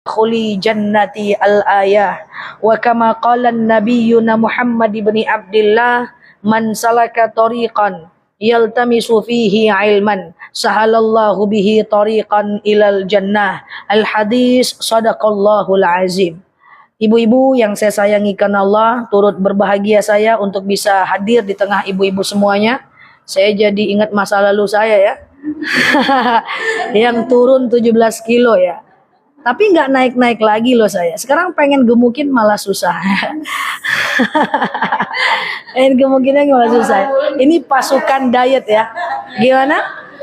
khuli jannati al-ayah wa kama qala nabiyyuna Muhammad ibn Abdullah man salaka tariqan yaltamisu fihi ilman sahalallahu bihi tariqan ilal jannah. Al-hadis sadaqallahul azim. Ibu-ibu yang saya sayangi karena Allah, turut berbahagia saya untuk bisa hadir di tengah ibu-ibu semuanya. Saya jadi ingat masa lalu saya ya. Yang turun 17 kilo ya. Tapi nggak naik-naik lagi loh saya. Sekarang pengen gemukin malah susah. Pengen gemukinnya malah susah. Ini pasukan diet ya. Gimana?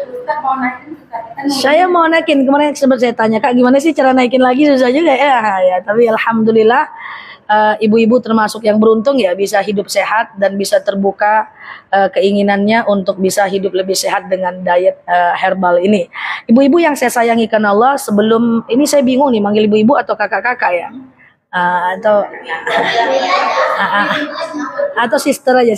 Saya mau naikin. Kemarin sempat saya tanya, Kak gimana sih cara naikin lagi? Susah juga ya. Tapi alhamdulillah ibu-ibu termasuk yang beruntung ya bisa hidup sehat dan bisa terbuka keinginannya untuk bisa hidup lebih sehat dengan diet herbal ini. Ibu-ibu yang saya sayangi karena Allah, sebelum ini saya bingung nih manggil ibu-ibu atau kakak-kakak ya. Atau sister aja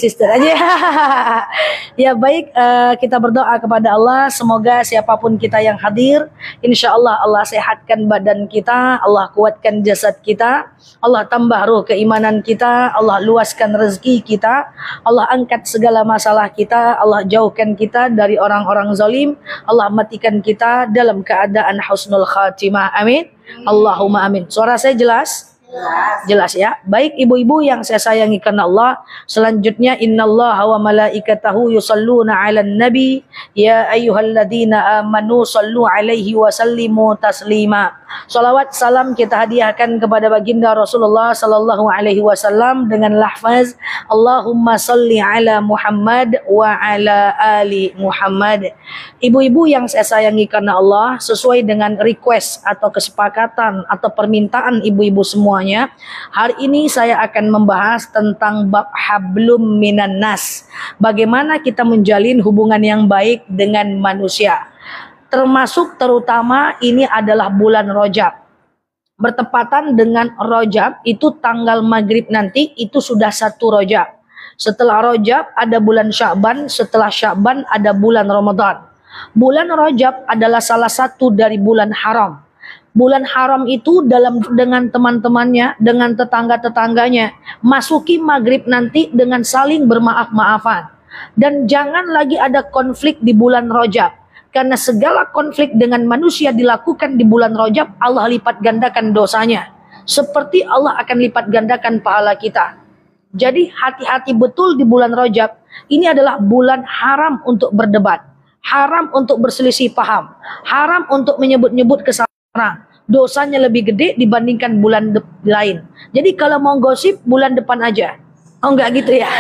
ya baik, kita berdoa kepada Allah semoga siapapun kita yang hadir, insya Allah Allah sehatkan badan kita, Allah kuatkan jasad kita, Allah tambah ruh keimanan kita, Allah luaskan rezeki kita, Allah angkat segala masalah kita, Allah jauhkan kita dari orang-orang zalim, Allah matikan kita dalam keadaan husnul khatimah, amin Allahumma amin. Suara saya jelas? Jelas ya. Baik ibu-ibu yang saya sayangi karena Allah, selanjutnya innallaha wa malaikatahu yusalluna 'alan nabi ya ayyuhalladzina amanu sallu 'alaihi wa sallimu taslima. Salawat salam kita hadiahkan kepada baginda Rasulullah sallallahu alaihi wasallam dengan lafaz Allahumma salli ala Muhammad wa ala ali Muhammad. Ibu-ibu yang saya sayangi karena Allah, sesuai dengan request atau kesepakatan atau permintaan ibu-ibu semuanya, hari ini saya akan membahas tentang bab hablum minan nas. Bagaimana kita menjalin hubungan yang baik dengan manusia. Termasuk terutama ini adalah bulan Rajab. Bertepatan dengan Rajab itu tanggal maghrib nanti itu sudah 1 Rajab. Setelah Rajab ada bulan Sya'ban, setelah Sya'ban ada bulan Ramadan. Bulan Rajab adalah salah satu dari bulan haram. Bulan haram itu dengan teman-temannya, dengan tetangga-tetangganya, masuki maghrib nanti dengan saling bermaaf-maafan. Dan jangan lagi ada konflik di bulan Rajab. Karena segala konflik dengan manusia dilakukan di bulan Rajab, Allah lipat gandakan dosanya. Seperti Allah akan lipat gandakan pahala kita. Jadi hati-hati betul di bulan Rajab. Ini adalah bulan haram untuk berdebat. Haram untuk berselisih paham. Haram untuk menyebut-nyebut kesalahan. Dosanya lebih gede dibandingkan bulan lain. Jadi kalau mau gosip bulan depan aja. Oh enggak gitu ya.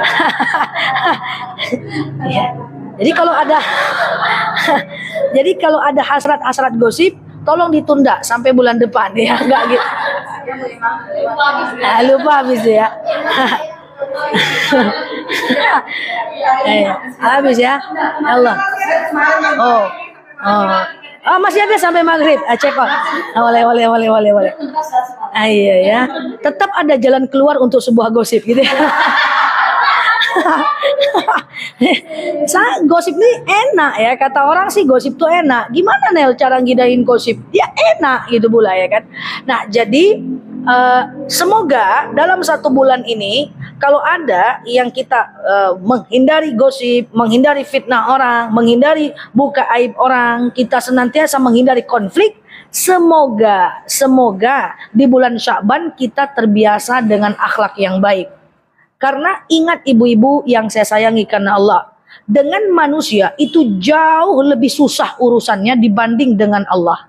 Ya. Jadi kalau ada hasrat-hasrat gosip, tolong ditunda sampai bulan depan ya, enggak gitu. Lupa habis ya. Habis ya. Allah. Oh, masih ada sampai maghrib. Cek kok. Boleh. Iya ya. Tetap ada jalan keluar untuk sebuah gosip gitu ya. Gosip ini enak ya, kata orang sih gosip tuh enak. Gimana Nel cara ngidain gosip? Ya enak gitu pula ya kan. Nah jadi semoga dalam 1 bulan ini kalau ada yang kita menghindari gosip, menghindari fitnah orang, menghindari buka aib orang, kita senantiasa menghindari konflik. Semoga di bulan Sya'ban kita terbiasa dengan akhlak yang baik. Karena ingat ibu-ibu yang saya sayangi karena Allah, dengan manusia itu jauh lebih susah urusannya dibanding dengan Allah.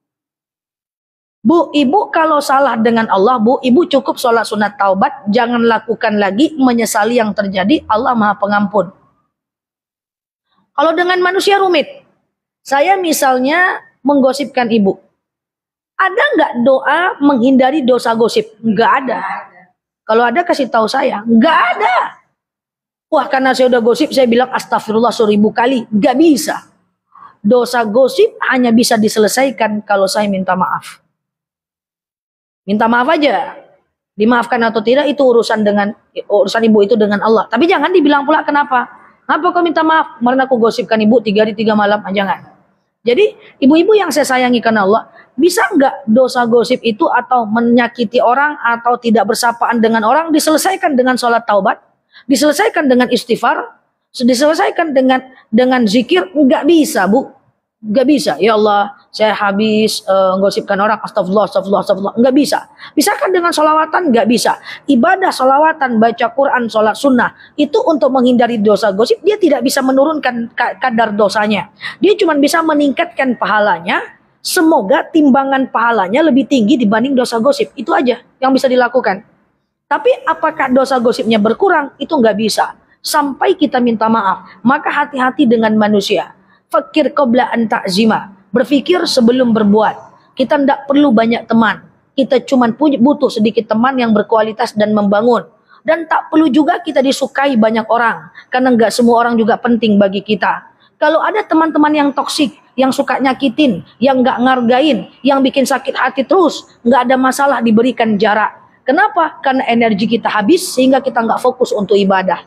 Bu, ibu kalau salah dengan Allah, bu, ibu cukup sholat sunat taubat, jangan lakukan lagi, menyesali yang terjadi, Allah Maha Pengampun. Kalau dengan manusia rumit. Saya misalnya menggosipkan ibu. Ada nggak doa menghindari dosa gosip? Nggak ada. Kalau ada kasih tahu saya, nggak ada. Wah karena saya udah gosip, saya bilang astagfirullah 1000 kali, nggak bisa. Dosa gosip hanya bisa diselesaikan kalau saya minta maaf. Minta maaf aja. Dimaafkan atau tidak itu urusan ibu itu dengan Allah. Tapi jangan dibilang pula kenapa. Kenapa kau minta maaf? Karena aku gosipkan ibu 3 hari 3 malam. Jangan. Jadi ibu-ibu yang saya sayangi karena Allah, bisa nggak dosa gosip itu atau menyakiti orang atau tidak bersapaan dengan orang diselesaikan dengan sholat taubat, diselesaikan dengan istighfar, diselesaikan dengan zikir? Nggak bisa, Bu. Nggak bisa. Ya Allah, saya habis gosipkan orang, astagfirullah, astagfirullah, astagfirullah. Nggak bisa. Bisakah dengan sholawatan? Nggak bisa. Ibadah sholawatan, baca Quran, sholat sunnah, itu untuk menghindari dosa gosip. Dia tidak bisa menurunkan kadar dosanya. Dia cuma bisa meningkatkan pahalanya. Semoga timbangan pahalanya lebih tinggi dibanding dosa gosip. Itu aja yang bisa dilakukan. Tapi apakah dosa gosipnya berkurang? Itu nggak bisa. Sampai kita minta maaf. Maka hati-hati dengan manusia. Fakir qabla an ta'zima. Berpikir sebelum berbuat. Kita tidak perlu banyak teman. Kita cuma butuh sedikit teman yang berkualitas dan membangun. Dan tak perlu juga kita disukai banyak orang. Karena nggak semua orang juga penting bagi kita. Kalau ada teman-teman yang toksik, yang suka nyakitin, yang nggak ngargain, yang bikin sakit hati terus, nggak ada masalah, diberikan jarak. Kenapa? Karena energi kita habis sehingga kita nggak fokus untuk ibadah.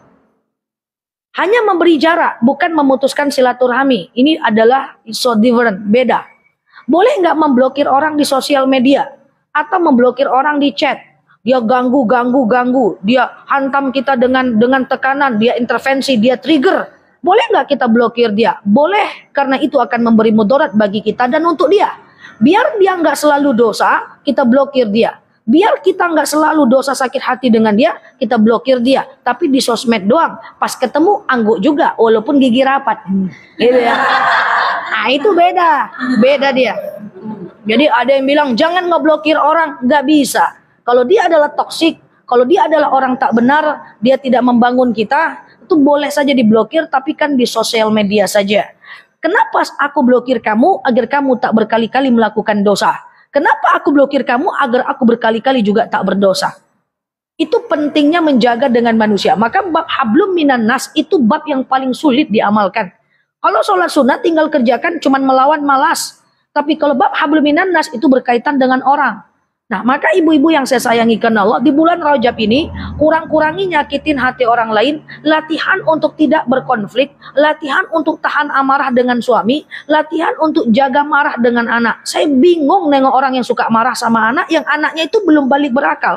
Hanya memberi jarak, bukan memutuskan silaturahmi. Ini adalah so different, beda. Boleh nggak memblokir orang di sosial media? Atau memblokir orang di chat? Dia ganggu. Dia hantam kita dengan tekanan, dia intervensi, dia trigger. Boleh nggak kita blokir dia? Boleh, karena itu akan memberi mudarat bagi kita dan untuk dia. Biar dia nggak selalu dosa, kita blokir dia. Biar kita nggak selalu dosa sakit hati dengan dia, kita blokir dia. Tapi di sosmed doang, pas ketemu angguk juga, walaupun gigi rapat. Gitu ya. Nah itu beda dia. Jadi ada yang bilang jangan ngeblokir orang, nggak bisa. Kalau dia adalah toksik, kalau dia adalah orang tak benar, dia tidak membangun kita, itu boleh saja diblokir, tapi kan di sosial media saja. Kenapa aku blokir kamu? Agar kamu tak berkali-kali melakukan dosa. Kenapa aku blokir kamu? Agar aku berkali-kali juga tak berdosa. Itu pentingnya menjaga dengan manusia. Maka bab hablum minan nas itu bab yang paling sulit diamalkan. Kalau sholat sunat tinggal kerjakan, cuman melawan malas. Tapi kalau bab hablum minan nas itu berkaitan dengan orang. Nah, maka ibu-ibu yang saya sayangi karena Allah, di bulan Rajab ini, kurang-kurangi nyakitin hati orang lain, latihan untuk tidak berkonflik, latihan untuk tahan amarah dengan suami, latihan untuk jaga marah dengan anak. Saya bingung nengok orang yang suka marah sama anak, yang anaknya itu belum balik berakal.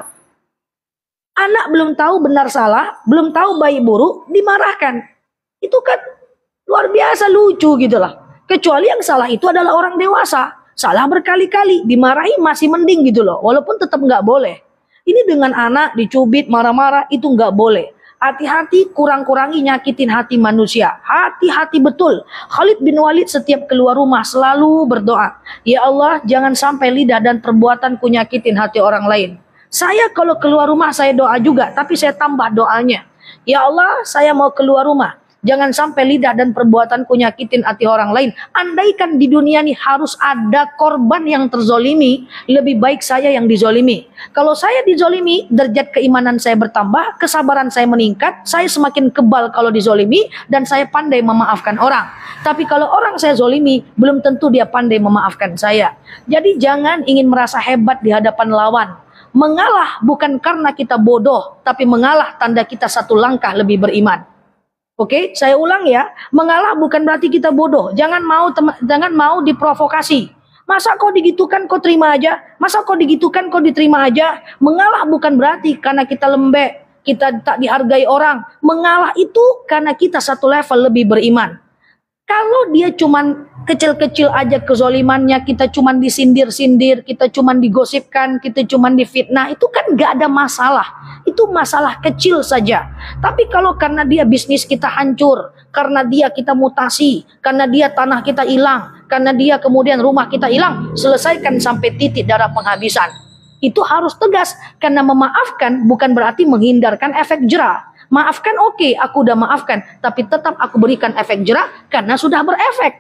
Anak belum tahu benar salah, belum tahu baik buruk, dimarahkan. Itu kan luar biasa lucu gitu lah. Kecuali yang salah itu adalah orang dewasa. Salah berkali-kali, dimarahi masih mending gitu loh. Walaupun tetap nggak boleh. Ini dengan anak dicubit, marah-marah, itu nggak boleh. Hati-hati, kurang-kurangi nyakitin hati manusia. Hati-hati betul. Khalid bin Walid setiap keluar rumah selalu berdoa. Ya Allah, jangan sampai lidah dan perbuatanku nyakitin hati orang lain. Saya kalau keluar rumah saya doa juga, tapi saya tambah doanya. Ya Allah, saya mau keluar rumah. Jangan sampai lidah dan perbuatanku nyakitin hati orang lain. Andaikan di dunia ini harus ada korban yang terzolimi, lebih baik saya yang dizolimi. Kalau saya dizolimi, derajat keimanan saya bertambah, kesabaran saya meningkat, saya semakin kebal kalau dizolimi, dan saya pandai memaafkan orang. Tapi kalau orang saya zolimi, belum tentu dia pandai memaafkan saya. Jadi jangan ingin merasa hebat di hadapan lawan. Mengalah bukan karena kita bodoh, tapi mengalah tanda kita satu langkah lebih beriman. Oke, saya ulang ya. Mengalah bukan berarti kita bodoh. Jangan mau diprovokasi. Masa kau digitukan kau terima aja? Masa kau digitukan kau diterima aja? Mengalah bukan berarti karena kita lembek, kita tak dihargai orang. Mengalah itu karena kita satu level lebih beriman. Kalau dia cuman kecil-kecil aja kezolimannya, kita cuman disindir-sindir, kita cuman digosipkan, kita cuman difitnah, itu kan gak ada masalah. Itu masalah kecil saja. Tapi kalau karena dia bisnis kita hancur, karena dia kita mutasi, karena dia tanah kita hilang, karena dia kemudian rumah kita hilang, selesaikan sampai titik darah penghabisan. Itu harus tegas, karena memaafkan bukan berarti menghindarkan efek jera. Maafkan oke, aku udah maafkan, tapi tetap aku berikan efek jera karena sudah berefek.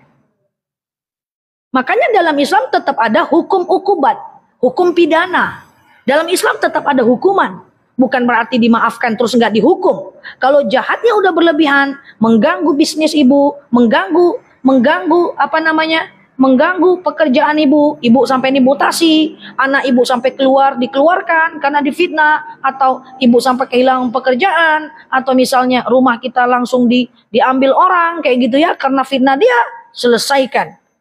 Makanya dalam Islam tetap ada hukum ukubat, hukum pidana. Dalam Islam tetap ada hukuman. Bukan berarti dimaafkan terus nggak dihukum. Kalau jahatnya udah berlebihan, mengganggu bisnis ibu, mengganggu mengganggu pekerjaan ibu sampai dimutasi, anak ibu sampai dikeluarkan karena difitnah, atau ibu sampai kehilangan pekerjaan, atau misalnya rumah kita langsung diambil orang kayak gitu ya karena fitnah dia, selesaikan.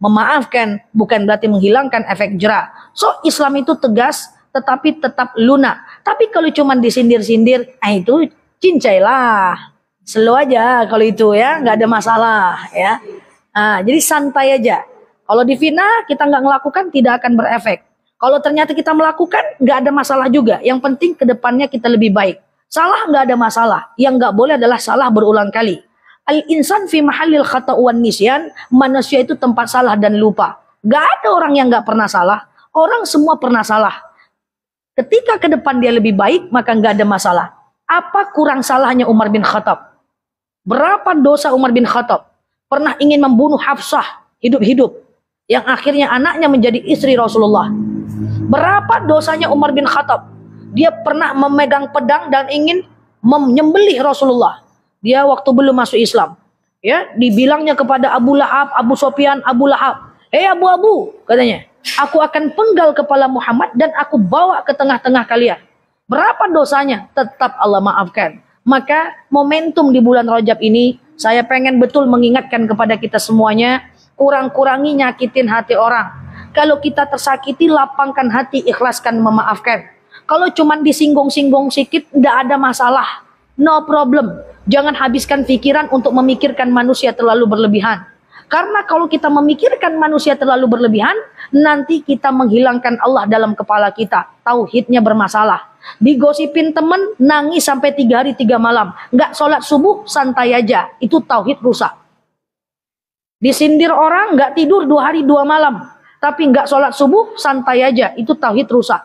Memaafkan bukan berarti menghilangkan efek jera. So Islam itu tegas tetapi tetap lunak. Tapi kalau cuma disindir-sindir, itu cincailah. Slow aja kalau itu ya, nggak ada masalah ya. Jadi santai aja. Kalau difitnah kita nggak melakukan tidak akan berefek. Kalau ternyata kita melakukan nggak ada masalah juga. Yang penting kedepannya kita lebih baik. Salah nggak ada masalah. Yang nggak boleh adalah salah berulang kali. Al-insan fi mahallil khata' wan nisyan. Manusia itu tempat salah dan lupa. Nggak ada orang yang nggak pernah salah. Orang semua pernah salah. Ketika ke depan dia lebih baik, maka nggak ada masalah. Apa kurang salahnya Umar bin Khattab? Berapa dosa Umar bin Khattab? Pernah ingin membunuh Hafsah hidup-hidup, yang akhirnya anaknya menjadi istri Rasulullah. Berapa dosanya Umar bin Khattab? Dia pernah memegang pedang dan ingin menyembelih Rasulullah. Dia waktu belum masuk Islam. Ya, dibilangnya kepada Abu Lahab, Abu Sofyan, Abu Lahab, Abu, katanya, aku akan penggal kepala Muhammad dan aku bawa ke tengah-tengah kalian. Berapa dosanya? Tetap Allah maafkan. Maka momentum di bulan Rajab ini, saya pengen betul mengingatkan kepada kita semuanya, kurang-kurangi nyakitin hati orang. Kalau kita tersakiti, lapangkan hati, ikhlaskan memaafkan. Kalau cuman disinggung-singgung sedikit, tidak ada masalah. No problem. Jangan habiskan pikiran untuk memikirkan manusia terlalu berlebihan. Karena kalau kita memikirkan manusia terlalu berlebihan, nanti kita menghilangkan Allah dalam kepala kita. Tauhidnya bermasalah. Digosipin temen, nangis sampai 3 hari 3 malam. Nggak sholat subuh, santai aja. Itu tauhid rusak. Disindir orang, nggak tidur 2 hari 2 malam. Tapi nggak sholat subuh, santai aja. Itu tauhid rusak.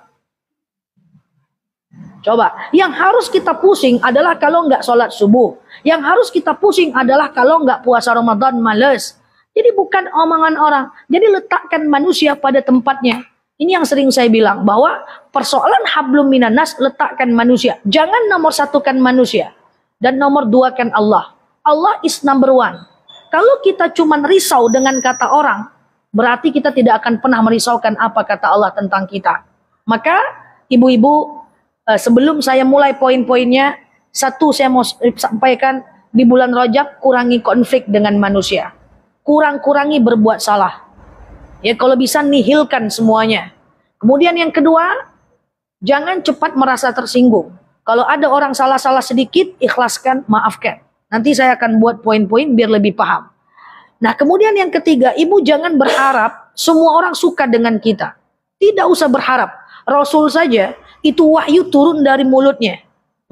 Coba, yang harus kita pusing adalah kalau nggak sholat subuh. Yang harus kita pusing adalah kalau nggak puasa Ramadan, males. Jadi bukan omongan orang. Jadi letakkan manusia pada tempatnya. Ini yang sering saya bilang, bahwa persoalan hablum minan nas, letakkan manusia. Jangan nomor satukan manusia. Dan nomor 2 kan Allah. Allah is number 1. Kalau kita cuma risau dengan kata orang, berarti kita tidak akan pernah merisaukan apa kata Allah tentang kita. Maka ibu-ibu, sebelum saya mulai poin-poinnya, satu saya mau sampaikan, di bulan Rajab kurangi konflik dengan manusia. Kurangi berbuat salah. Ya, kalau bisa nihilkan semuanya. Kemudian yang kedua, jangan cepat merasa tersinggung. Kalau ada orang salah-salah sedikit, ikhlaskan, maafkan. Nanti saya akan buat poin-poin biar lebih paham. Nah, kemudian yang ketiga, ibu jangan berharap semua orang suka dengan kita. Tidak usah berharap. Rasul saja itu wahyu turun dari mulutnya.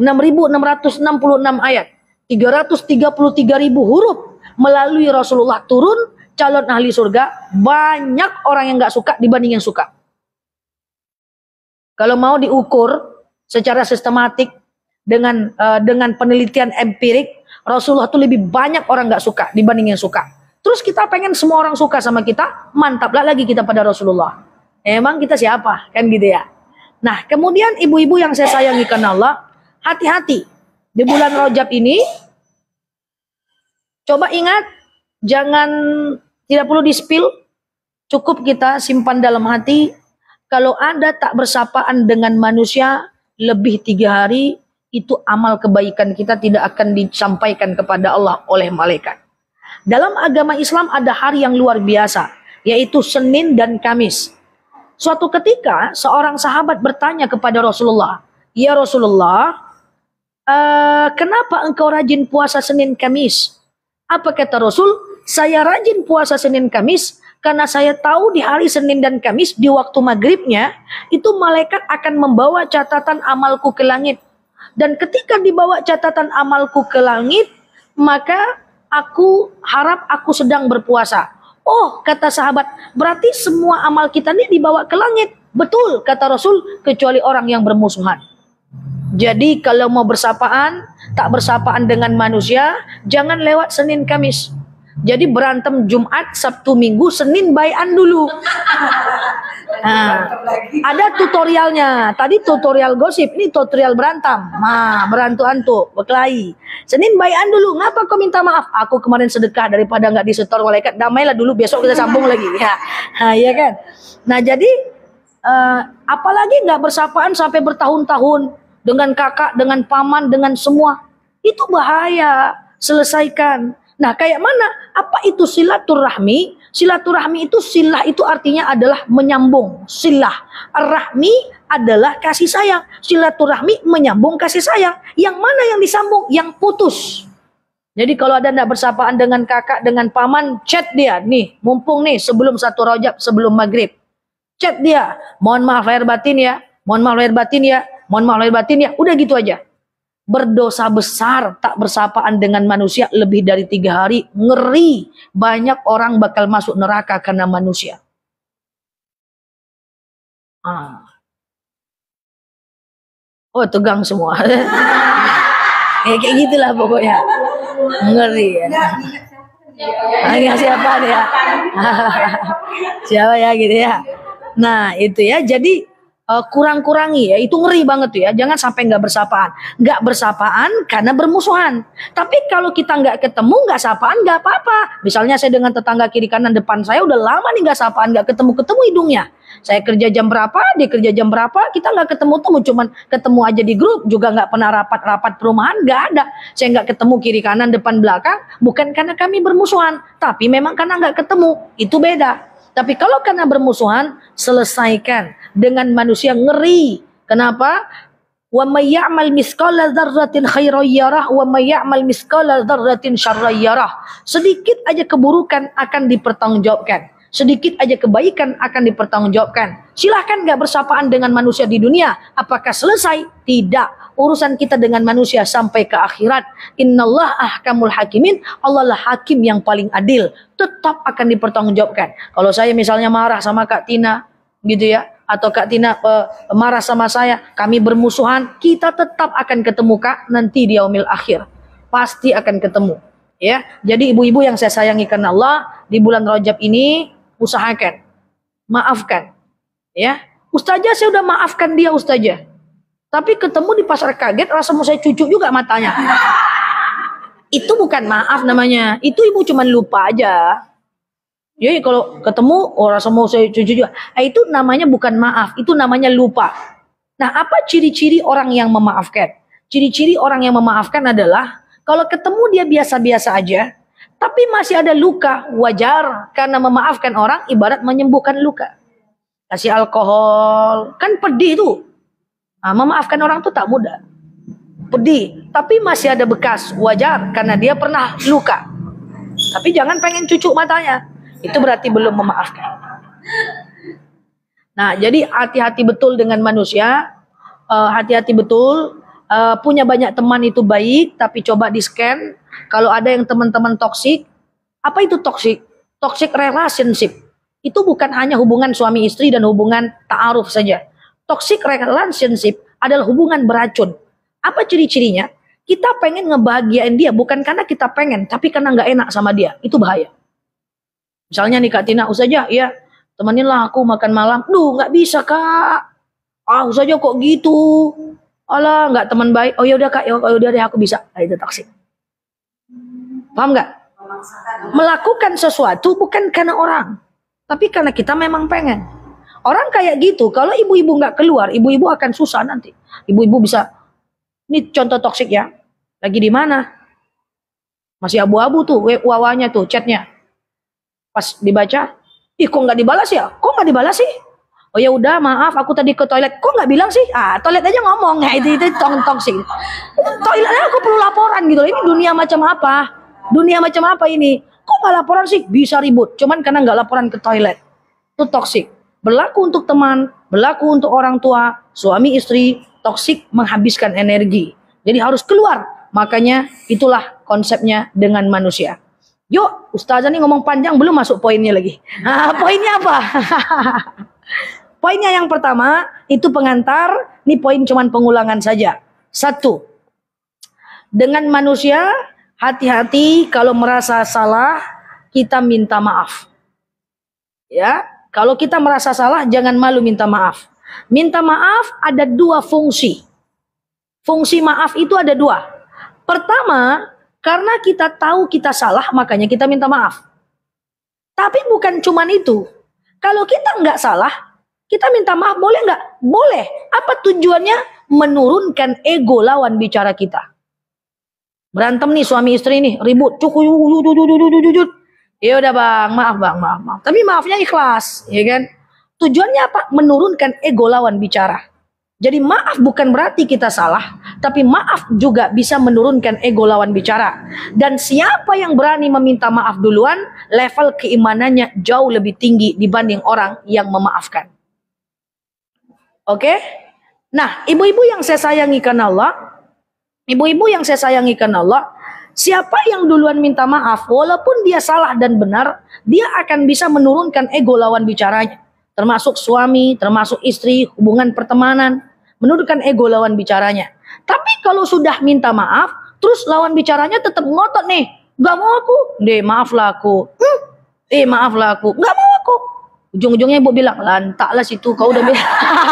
6.666 ayat. 333.000 huruf melalui Rasulullah turun, calon ahli surga. Banyak orang yang gak suka dibanding yang suka. Kalau mau diukur secara sistematik dengan penelitian empirik, Rasulullah itu lebih banyak orang gak suka dibanding yang suka. Terus kita pengen semua orang suka sama kita, mantaplah lagi kita pada Rasulullah. Emang kita siapa? Kan gitu ya. Nah, kemudian ibu-ibu yang saya sayangi karena Allah, hati-hati. Di bulan Rajab ini, coba ingat, jangan, tidak perlu di-spill, cukup kita simpan dalam hati. Kalau ada tak bersapaan dengan manusia lebih 3 hari, itu amal kebaikan kita tidak akan disampaikan kepada Allah oleh malaikat. Dalam agama Islam ada hari yang luar biasa, yaitu Senin dan Kamis. Suatu ketika seorang sahabat bertanya kepada Rasulullah, "Ya Rasulullah, kenapa engkau rajin puasa Senin Kamis?" Apa kata Rasul? "Saya rajin puasa Senin Kamis karena saya tahu di hari Senin dan Kamis di waktu maghribnya itu malaikat akan membawa catatan amalku ke langit. Dan ketika dibawa catatan amalku ke langit, maka aku harap aku sedang berpuasa." Oh, kata sahabat, berarti semua amal kita ini dibawa ke langit. Betul, kata Rasul, kecuali orang yang bermusuhan. Jadi kalau mau bersapaan, tak bersapaan dengan manusia, jangan lewat Senin Kamis. Jadi berantem Jumat, Sabtu, Minggu, Senin bayan dulu. Nah, ada tutorialnya. Tadi tutorial gosip, ini tutorial berantem. Nah, berantu-antu, berkelahi. Senin bayan dulu. Ngapa kau minta maaf? Aku kemarin sedekah daripada nggak disetor malaikat. Damailah dulu, besok kita sambung lagi. Ya, nah, iya kan. Nah, jadi apalagi nggak bersapaan sampai bertahun-tahun dengan kakak, dengan paman, dengan semua. Itu bahaya. Selesaikan. Nah, kayak mana? Apa itu silaturahmi? Silaturahmi itu, silah itu artinya adalah menyambung. Silah. Ar-rahmi adalah kasih sayang. Silaturahmi menyambung kasih sayang. Yang mana yang disambung? Yang putus. Jadi kalau ada tidak bersapaan dengan kakak, dengan paman, chat dia. Nih, mumpung nih sebelum 1 Rajab, sebelum maghrib. Chat dia. Mohon maaf lahir batin ya. Mohon maaf lahir batin ya. Mohon maaf lahir batin ya. Udah gitu aja. Berdosa besar tak bersapaan dengan manusia lebih dari 3 hari. Ngeri. Banyak orang bakal masuk neraka karena manusia. Oh, tegang semua. Kayak gitulah pokoknya. Ngeri ya. Ingat siapa dia? Siapa ya gitu ya. Nah itu ya, jadi kurang-kurangi ya, itu ngeri banget tuh ya. Jangan sampai nggak bersapaan. Nggak bersapaan karena bermusuhan. Tapi kalau kita nggak ketemu, nggak sapaan, nggak apa-apa. Misalnya saya dengan tetangga kiri kanan depan saya udah lama nih nggak sapaan, nggak ketemu hidungnya. Saya kerja jam berapa, dia kerja jam berapa, kita nggak ketemu-temu, cuman ketemu aja di grup, juga nggak pernah rapat-rapat perumahan, nggak ada. Saya nggak ketemu kiri kanan depan belakang, bukan karena kami bermusuhan, tapi memang karena nggak ketemu, itu beda. Tapi kalau karena bermusuhan, selesaikan dengan manusia. Ngeri. Kenapa? Wa may ya'mal mithqala dzarratin khairan yarah wa may ya'mal mithqala dzarratin syarran yarah. Sedikit aja keburukan akan dipertanggungjawabkan. Sedikit aja kebaikan akan dipertanggungjawabkan. Silahkan gak bersapaan dengan manusia di dunia. Apakah selesai? Tidak. Urusan kita dengan manusia sampai ke akhirat. Innallah ahkamul hakimin. Allah lah hakim yang paling adil. Tetap akan dipertanggungjawabkan. Kalau saya misalnya marah sama Kak Tina, gitu ya, atau Kak Tina marah sama saya, kami bermusuhan, kita tetap akan ketemu Kak nanti di yaumil akhir. Pasti akan ketemu. Ya, jadi ibu-ibu yang saya sayangi karena Allah, di bulan Rajab ini usahakan maafkan. Ya, ustazah saya udah maafkan dia ustazah. Tapi ketemu di pasar kaget, rasa mau saya cucuk juga matanya. Itu bukan maaf namanya. Itu ibu cuma lupa aja. Jadi kalau ketemu, rasa mau saya cucuk juga. Itu namanya bukan maaf, itu namanya lupa. Nah, apa ciri-ciri orang yang memaafkan? Ciri-ciri orang yang memaafkan adalah kalau ketemu dia biasa-biasa aja, tapi masih ada luka, wajar. Karena memaafkan orang ibarat menyembuhkan luka. Kasih alkohol, kan pedih tuh. Nah, memaafkan orang tuh tak mudah. Pedih, tapi masih ada bekas, wajar. Karena dia pernah luka. Tapi jangan pengen cucuk matanya. Itu berarti belum memaafkan. Nah, jadi hati-hati betul dengan manusia. Hati-hati betul. Punya banyak teman itu baik, tapi coba di-scan. Kalau ada yang teman-teman toksik, apa itu toksik? Toxic relationship. Itu bukan hanya hubungan suami istri dan hubungan ta'aruf saja. Toxic relationship adalah hubungan beracun. Apa ciri-cirinya? Kita pengen ngebahagiain dia, bukan karena kita pengen, tapi karena nggak enak sama dia. Itu bahaya. Misalnya nih Kak Tina, ustazah, ya temeninlah aku makan malam. Duh, nggak bisa Kak. Ustazah kok gitu? Alah, nggak teman baik. Oh ya udah Kak, ya udah deh aku bisa. Itu toksik. Paham nggak? Melakukan sesuatu bukan karena orang, tapi karena kita memang pengen. Orang kayak gitu, kalau ibu-ibu nggak keluar, ibu-ibu akan susah nanti. Ibu-ibu bisa, ini contoh toksik ya. Lagi di mana? Masih abu-abu tuh, wawanya tuh, chatnya. Pas dibaca, ih kok nggak dibalas ya? Kok nggak dibalas sih? Oh ya udah maaf, aku tadi ke toilet. Kok nggak bilang sih? Toilet aja ngomong. Nah, itu toksik. Toiletnya aku perlu laporan gitu. Ini dunia macam apa? Dunia macam apa ini? Kok nggak laporan sih? Bisa ribut. Cuman karena nggak laporan ke toilet. Itu toksik. Berlaku untuk teman, berlaku untuk orang tua, suami istri. Toksik menghabiskan energi. Jadi harus keluar. Makanya itulah konsepnya dengan manusia. Yuk, ustazah nih ngomong panjang, belum masuk poinnya lagi. Poinnya apa? Poinnya yang pertama, itu pengantar. Ini poin cuman pengulangan saja. 1. Dengan manusia, hati-hati kalau merasa salah, kita minta maaf. Ya, kalau kita merasa salah, jangan malu minta maaf. Minta maaf ada 2 fungsi. Fungsi maaf itu ada 2. Pertama, karena kita tahu kita salah, makanya kita minta maaf. Tapi bukan cuman itu. Kalau kita nggak salah, kita minta maaf boleh nggak? Boleh. Apa tujuannya? Menurunkan ego lawan bicara kita. Berantem nih suami istri nih, ribut. Ya udah bang, maaf bang, maaf, maaf. Tapi maafnya ikhlas, ya kan? Tujuannya apa? Menurunkan ego lawan bicara. Jadi maaf bukan berarti kita salah, tapi maaf juga bisa menurunkan ego lawan bicara. Dan siapa yang berani meminta maaf duluan, level keimanannya jauh lebih tinggi dibanding orang yang memaafkan. Oke? Nah, ibu-ibu yang saya sayangi karena Allah, ibu-ibu yang saya sayangi karena Allah, siapa yang duluan minta maaf, walaupun dia salah dan benar, dia akan bisa menurunkan ego lawan bicaranya. Termasuk suami, termasuk istri, hubungan pertemanan, menurunkan ego lawan bicaranya. Tapi kalau sudah minta maaf, terus lawan bicaranya tetap ngotot nih, gak mau aku, maaflah aku, maaflah aku, gak mau aku. Ujung-ujungnya ibu bilang, lantaklah situ, kau udah bilang,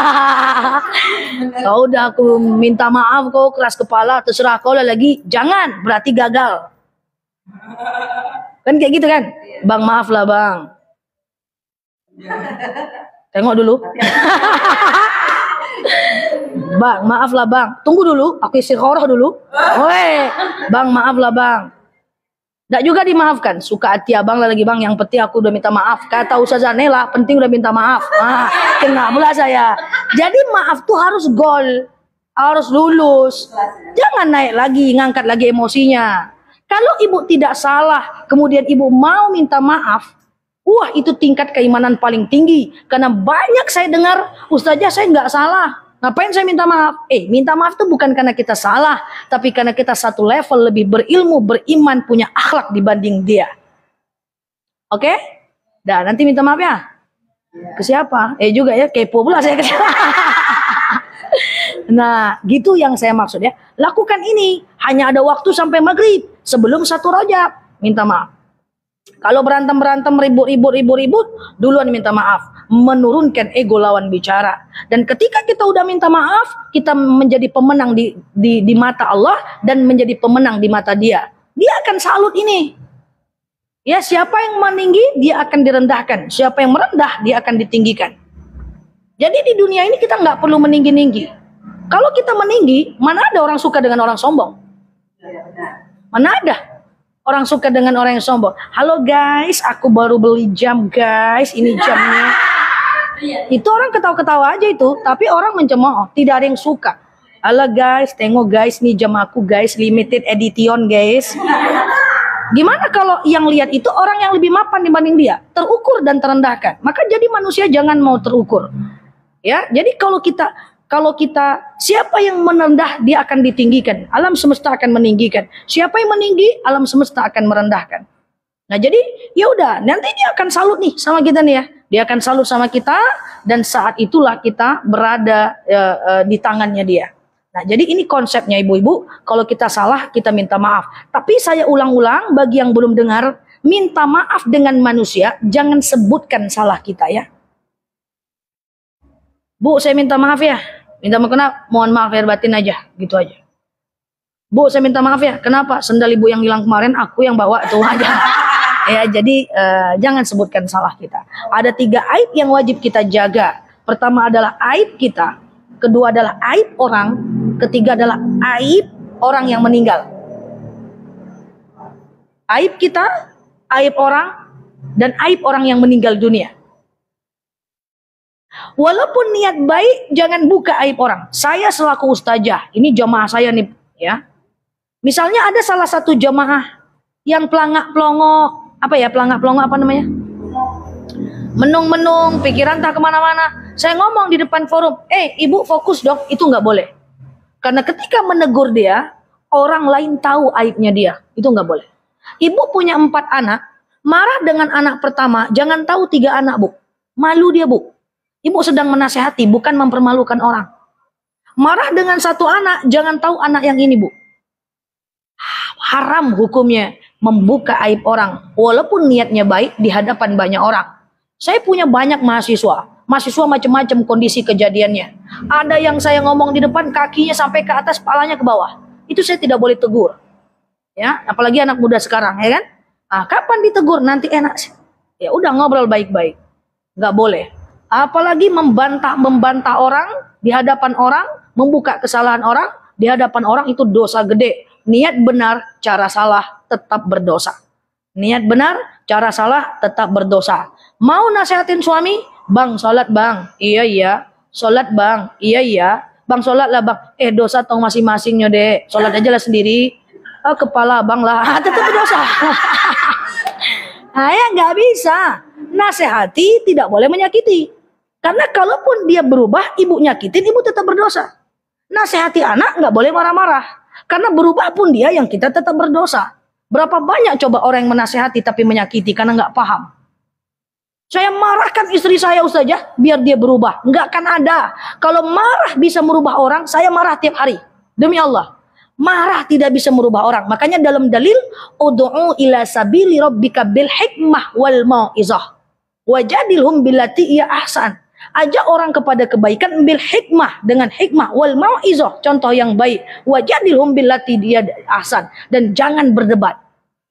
kau udah aku minta maaf, kau keras kepala, terserah kau lah lagi, jangan, berarti gagal. Kan kayak gitu kan, bang maaf lah bang. Tengok dulu. Bang, maaf lah bang. Tunggu dulu, aku istikharah dulu. Woi, bang maaf lah bang. Nggak juga dimaafkan. Suka hati abang lah lagi bang. Yang penting aku udah minta maaf. Kata Ustazah Nela, penting udah minta maaf. Kena pula saya. Jadi maaf tuh harus gol, harus lulus. Jangan naik lagi, ngangkat lagi emosinya. Kalau ibu tidak salah, kemudian ibu mau minta maaf, wah itu tingkat keimanan paling tinggi. Karena banyak saya dengar, Ustazah saya nggak salah. Ngapain saya minta maaf? Minta maaf itu bukan karena kita salah, tapi karena kita satu level lebih berilmu, beriman, punya akhlak dibanding dia. Oke? Dah, nanti minta maaf ya. Ke siapa? Juga ya, kepo pula saya ke siapa. Nah, gitu yang saya maksud ya. Lakukan ini, hanya ada waktu sampai maghrib, sebelum 1 Rajab, minta maaf. Kalau berantem, ribut, duluan minta maaf. Menurunkan ego lawan bicara. Dan ketika kita udah minta maaf, kita menjadi pemenang di mata Allah dan menjadi pemenang di mata dia. Dia akan salut ini. Ya, siapa yang meninggi, dia akan direndahkan. Siapa yang merendah, dia akan ditinggikan. Jadi di dunia ini kita nggak perlu meninggi-ninggi. Kalau kita meninggi, mana ada orang suka dengan orang sombong? Mana ada orang suka dengan orang yang sombong? Halo guys, aku baru beli jam guys, ini jamnya. Itu orang ketawa-ketawa aja itu, tapi orang mencemooh, tidak ada yang suka. Halo guys, tengok guys, nih jam aku guys, limited edition guys. Gimana kalau yang lihat itu orang yang lebih mapan dibanding dia, terukur dan terendahkan. Maka jadi manusia jangan mau terukur. Ya, jadi kalau kita siapa yang merendah dia akan ditinggikan, alam semesta akan meninggikan. Siapa yang meninggi, alam semesta akan merendahkan. Nah jadi ya udah, nanti dia akan salut nih sama kita nih ya. Dia akan salut sama kita dan saat itulah kita berada di tangannya dia. Nah jadi ini konsepnya ibu-ibu. Kalau kita salah kita minta maaf. Tapi saya ulang-ulang bagi yang belum dengar, minta maaf dengan manusia, jangan sebutkan salah kita ya. Bu, saya minta maaf ya. Minta maaf kenapa? Mohon maaf lahir batin aja, gitu aja. Bu, saya minta maaf ya. Kenapa? Sendal ibu yang hilang kemarin aku yang bawa itu aja. Ya, jadi jangan sebutkan salah kita. Ada 3 aib yang wajib kita jaga. Pertama adalah aib kita, kedua adalah aib orang, ketiga adalah aib orang yang meninggal. Aib kita, aib orang, dan aib orang yang meninggal dunia. Walaupun niat baik, jangan buka aib orang. Saya selaku ustazah, ini jamaah saya nih, ya. Misalnya ada salah satu jamaah yang pelangak-pelongo, apa namanya? Menung-menung, pikiran tak kemana-mana. Saya ngomong di depan forum, ibu fokus dong, itu nggak boleh. Karena ketika menegur dia, orang lain tahu aibnya dia, itu nggak boleh. Ibu punya 4 anak, marah dengan anak pertama, jangan tahu 3 anak bu, malu dia bu. Ibu sedang menasehati, bukan mempermalukan orang. Marah dengan 1 anak, jangan tahu anak yang ini bu. Haram hukumnya membuka aib orang, walaupun niatnya baik di hadapan banyak orang. Saya punya banyak mahasiswa macam-macam kondisi kejadiannya. Ada yang saya ngomong di depan kakinya sampai ke atas, palanya ke bawah. Itu saya tidak boleh tegur. Ya, apalagi anak muda sekarang, ya kan? Kapan ditegur? Nanti enak sih. Ya udah ngobrol baik-baik. Nggak boleh. Apalagi membantah orang di hadapan orang, membuka kesalahan orang di hadapan orang, itu dosa gede. Niat benar, cara salah, tetap berdosa. Niat benar, Cara salah tetap berdosa. Mau nasehatin suami, bang sholat bang, iya, sholat bang, iya, bang sholat lah bang, dosa tong masing-masingnya deh, sholat aja lah sendiri, kepala bang lah, tetap berdosa. Ya nggak bisa, nasihati tidak boleh menyakiti, karena kalaupun dia berubah, ibu nyakitin, ibu tetap berdosa. Nasihati anak nggak boleh marah-marah, karena berubah pun dia yang kita tetap berdosa. Berapa banyak coba orang yang menasihati tapi menyakiti karena nggak paham. Saya marahkan istri saya Ustazah biar dia berubah. Nggak akan ada. Kalau marah bisa merubah orang, saya marah tiap hari. Demi Allah. Marah tidak bisa merubah orang. Makanya dalam dalil, ud'u ila sabili rabbika bil hikmah wal mau'izah. Wajadilhum billati iya ahsan. Ajak orang kepada kebaikan bil hikmah, dengan hikmah, wal mau'izah, contoh yang baik. Wajadilhum billati iya ahsan. Dan jangan berdebat.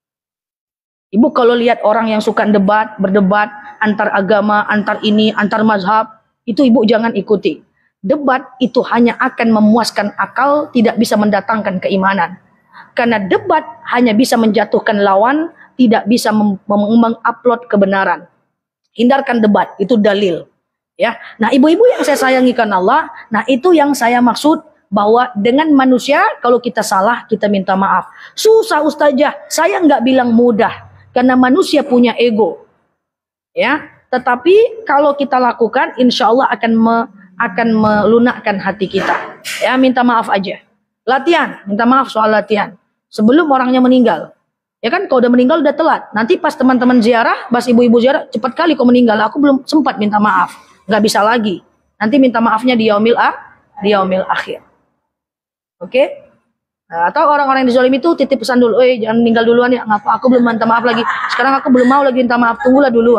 Ibu kalau lihat orang yang suka berdebat antar agama, antar ini, antar mazhab, itu ibu jangan ikuti. Debat itu hanya akan memuaskan akal, tidak bisa mendatangkan keimanan. Karena debat hanya bisa menjatuhkan lawan, tidak bisa mengupload kebenaran. Hindarkan debat, itu dalil. Ya, nah ibu-ibu yang saya sayangi karena Allah, nah itu yang saya maksud bahwa dengan manusia kalau kita salah kita minta maaf. Susah Ustazah, saya nggak bilang mudah. Karena manusia punya ego, ya. Tetapi kalau kita lakukan, insya Allah akan melunakkan hati kita. Ya, minta maaf aja. Latihan, minta maaf soal latihan. Sebelum orangnya meninggal, ya kan? Kalau udah meninggal udah telat. Nanti pas teman-teman ziarah, pas ibu-ibu ziarah, cepat kali kau meninggal. Aku belum sempat minta maaf, nggak bisa lagi. Nanti minta maafnya di yaumil akhir. Oke? Nah, atau orang-orang yang dizalimi itu titip pesan dulu, jangan meninggal duluan ya, ngapa aku belum minta maaf lagi, sekarang aku belum mau lagi minta maaf, tunggulah dulu.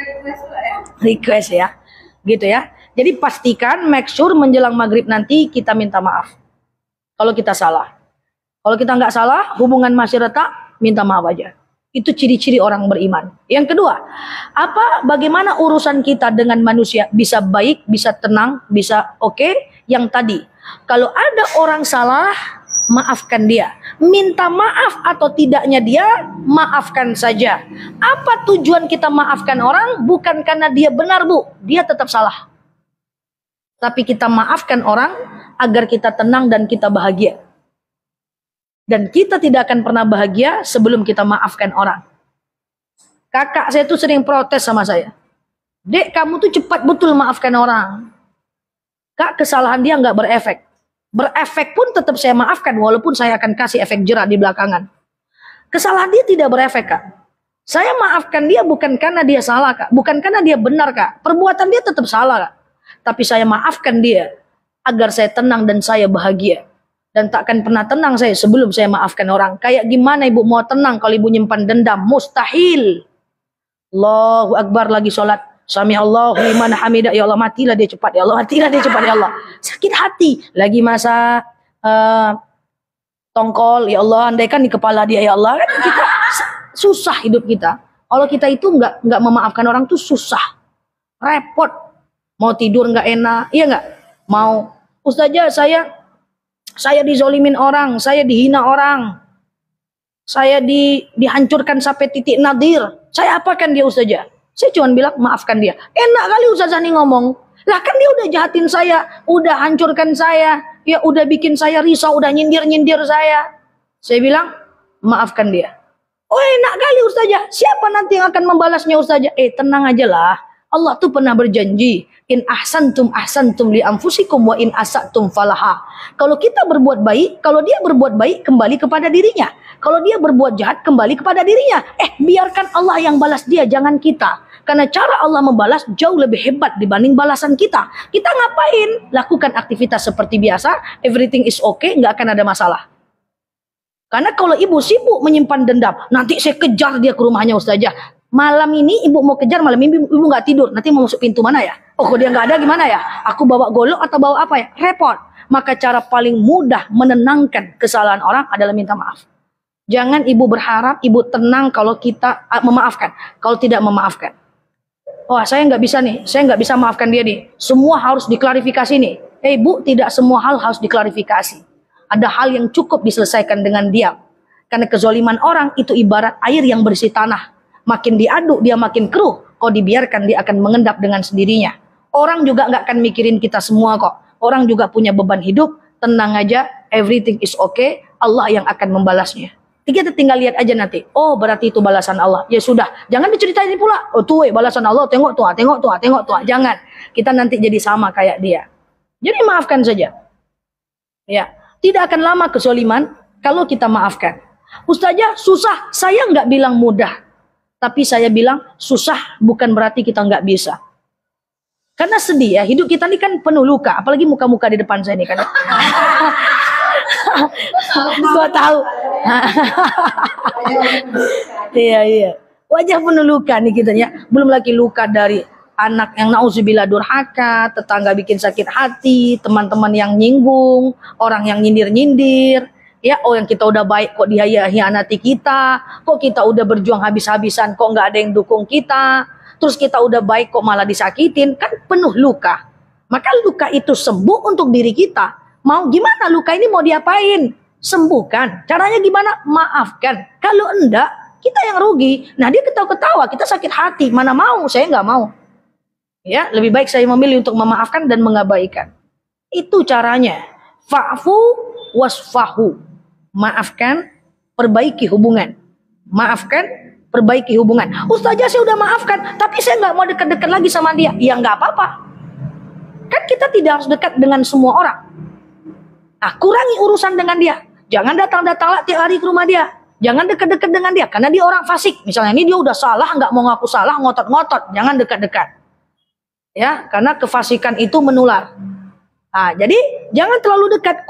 Request ya, gitu ya. Jadi pastikan, make sure menjelang maghrib nanti kita minta maaf kalau kita salah. Kalau kita nggak salah, hubungan masih retak, minta maaf aja. Itu ciri-ciri orang beriman. Yang kedua, bagaimana urusan kita dengan manusia bisa baik, bisa tenang, bisa oke? Yang tadi, kalau ada orang salah, maafkan dia. Minta maaf atau tidaknya dia, maafkan saja. Apa tujuan kita maafkan orang? Bukan karena dia benar, Bu. Dia tetap salah. Tapi kita maafkan orang agar kita tenang dan kita bahagia. Dan kita tidak akan pernah bahagia sebelum kita maafkan orang. Kakak saya tuh sering protes sama saya. Dek, kamu tuh cepat betul maafkan orang. Kak, kesalahan dia nggak berefek. Berefek pun tetap saya maafkan, walaupun saya akan kasih efek jerak di belakangan. Kesalahan dia tidak berefek, Kak. Saya maafkan dia bukan karena dia salah, Kak. Bukan karena dia benar, Kak. Perbuatan dia tetap salah, Kak. Tapi saya maafkan dia agar saya tenang dan saya bahagia. Dan takkan pernah tenang saya sebelum saya maafkan orang. Kayak gimana ibu mau tenang kalau ibu nyimpan dendam? Mustahil. Allahu Akbar lagi sholat. Sami Allahu liman hamidah, ya Allah, matilah dia cepat, ya Allah, matilah dia cepat, ya Allah. Sakit hati, lagi masa tongkol, ya Allah, andaikan di kepala dia, ya Allah. Kan kita susah hidup kita. Kalau kita itu nggak memaafkan orang tuh susah, repot. Mau tidur nggak enak, iya nggak? Mau, Ustazah saya dizolimin orang, saya dihina orang, saya dihancurkan sampai titik nadir. Saya apakan dia Ustazah? Saya cuma bilang maafkan dia. Enak kali Ustazah nih ngomong. Lah kan dia udah jahatin saya, udah hancurkan saya, ya udah bikin saya risau, udah nyindir-nyindir saya. Saya bilang maafkan dia. Oh enak kali Ustazah. Siapa nanti yang akan membalasnya Ustazah? Tenang aja lah. Allah tuh pernah berjanji, in ahsantum li anfusikum wa in asatum falaha. Kalau kita berbuat baik, kalau dia berbuat baik kembali kepada dirinya. Kalau dia berbuat jahat kembali kepada dirinya. Biarkan Allah yang balas dia, jangan kita. Karena cara Allah membalas jauh lebih hebat dibanding balasan kita. Kita ngapain? Lakukan aktivitas seperti biasa, everything is okay, nggak akan ada masalah. Karena kalau ibu sibuk menyimpan dendam, nanti saya kejar dia ke rumahnya Ustazah. Malam ini ibu mau kejar, malam ini ibu nggak tidur, nanti mau masuk pintu mana ya? Oh, kalau dia nggak ada gimana ya? Aku bawa golok atau bawa apa ya? Repot. Maka cara paling mudah menenangkan kesalahan orang adalah minta maaf. Jangan ibu berharap ibu tenang kalau kita memaafkan. Kalau tidak memaafkan, oh saya nggak bisa nih, saya nggak bisa maafkan dia nih. Semua harus diklarifikasi nih. Bu, tidak semua hal harus diklarifikasi. Ada hal yang cukup diselesaikan dengan diam. Karena kezoliman orang itu ibarat air yang berisi tanah. Makin diaduk dia makin keruh. Kau dibiarkan dia akan mengendap dengan sendirinya. Orang juga nggak akan mikirin kita semua kok. Orang juga punya beban hidup. Tenang aja, everything is okay. Allah yang akan membalasnya. Kita tinggal lihat aja nanti. Oh, berarti itu balasan Allah. Ya sudah, jangan diceritain pula. Oh tuh, balasan Allah. Tengok tuh, tengok tuh, tengok tuh. Jangan. Kita nanti jadi sama kayak dia. Jadi maafkan saja. Ya, tidak akan lama kezaliman kalau kita maafkan. Ustazah, susah. Saya nggak bilang mudah. Tapi saya bilang susah bukan berarti kita nggak bisa. Karena sedih ya, hidup kita ini kan penuh luka. Apalagi muka-muka di depan saya ini kan. Gua tahu. Iya. Wajah penuh luka nih kita ya. Belum lagi luka dari anak yang nauzubillah durhaka, tetangga bikin sakit hati, teman-teman yang nyinggung, orang yang nyindir-nyindir. Ya, oh yang kita udah baik kok dia hianati kita, kok kita udah berjuang habis-habisan kok nggak ada yang dukung kita, terus kita udah baik kok malah disakitin, kan penuh luka. Maka luka itu sembuh untuk diri kita. Mau gimana luka ini mau diapain? Sembuhkan. Caranya gimana? Maafkan. Kalau enggak, kita yang rugi. Nah dia ketawa-ketawa, kita sakit hati. Mana mau? Saya nggak mau. Ya, lebih baik saya memilih untuk memaafkan dan mengabaikan. Itu caranya. Fa'fu wasfahu. Maafkan, perbaiki hubungan. Maafkan, perbaiki hubungan. Ustazah saya udah maafkan, tapi saya nggak mau dekat-dekat lagi sama dia. Ya nggak apa-apa. Kan kita tidak harus dekat dengan semua orang. Nah, kurangi urusan dengan dia. Jangan datang-datang tiap hari ke rumah dia. Jangan dekat-dekat dengan dia, karena dia orang fasik. Misalnya ini dia udah salah, nggak mau ngaku salah, ngotot-ngotot. Jangan dekat-dekat. Ya, karena kefasikan itu menular. Nah, jadi jangan terlalu dekat.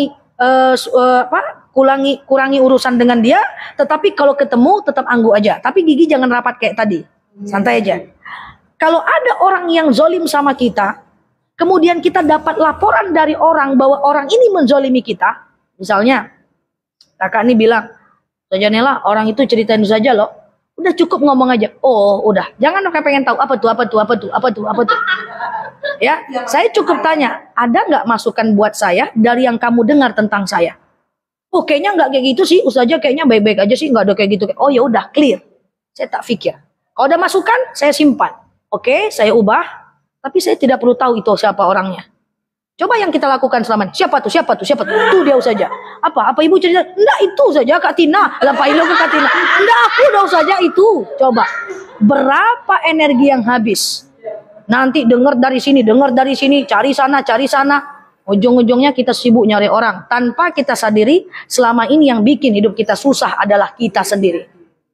Kurangi urusan dengan dia, tetapi kalau ketemu tetap anggu aja. Tapi gigi jangan rapat kayak tadi. Santai aja. Kalau ada orang yang zolim sama kita, kemudian kita dapat laporan dari orang bahwa orang ini menzolimi kita. Misalnya, kakak ini bilang, Ustazah Nela, orang itu ceritain saja loh. Udah cukup ngomong aja. Oh, udah. Jangan kakak pengen tahu apa tuh. Ya, saya cukup tanya, ada nggak masukan buat saya dari yang kamu dengar tentang saya? Oh, kayaknya nggak kayak gitu sih, Ustazah kayaknya baik-baik aja sih, nggak ada kayak gitu. Oh ya udah, clear. Saya tak pikir. Kalau ada masukan, saya simpan. Oke, saya ubah, tapi saya tidak perlu tahu itu siapa orangnya. Coba yang kita lakukan selama ini. Siapa tuh? Itu dia saja. Apa ibu cerita? Enggak, itu saja Kak Tina. Lah Pak Ilo ke Kak Tina. Enggak, aku udah saja itu. Coba. Berapa energi yang habis? Nanti dengar dari sini, cari sana. Ujung-ujungnya kita sibuk nyari orang. Tanpa kita sadari, selama ini yang bikin hidup kita susah adalah kita sendiri.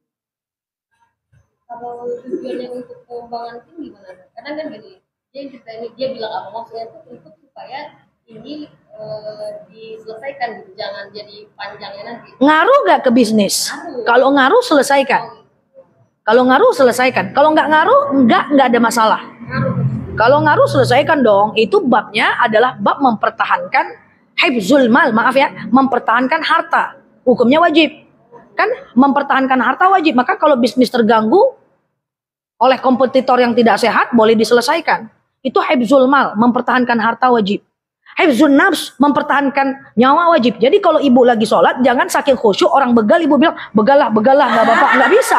Kalau tujuannya untuk pengembangan tim gimana? Karena kan gini, dia bilang apa maksudnya itu untuk supaya ini diselesaikan gitu, jangan jadi panjangnya nanti. Ngaruh gak ke bisnis? Kalau ngaruh selesaikan. Kalau nggak ngaruh, nggak ada masalah. Kalau ngaruh selesaikan dong. Itu babnya adalah bab mempertahankan hifzul mal, mempertahankan harta. Hukumnya wajib. Kan mempertahankan harta wajib. Maka kalau bisnis terganggu oleh kompetitor yang tidak sehat, boleh diselesaikan. Itu hifzul mal, mempertahankan harta wajib. Hifzun nafs, mempertahankan nyawa wajib. Jadi kalau ibu lagi sholat, jangan saking khusyuk orang begal, ibu bilang, begalah, nggak bapak, nggak bisa.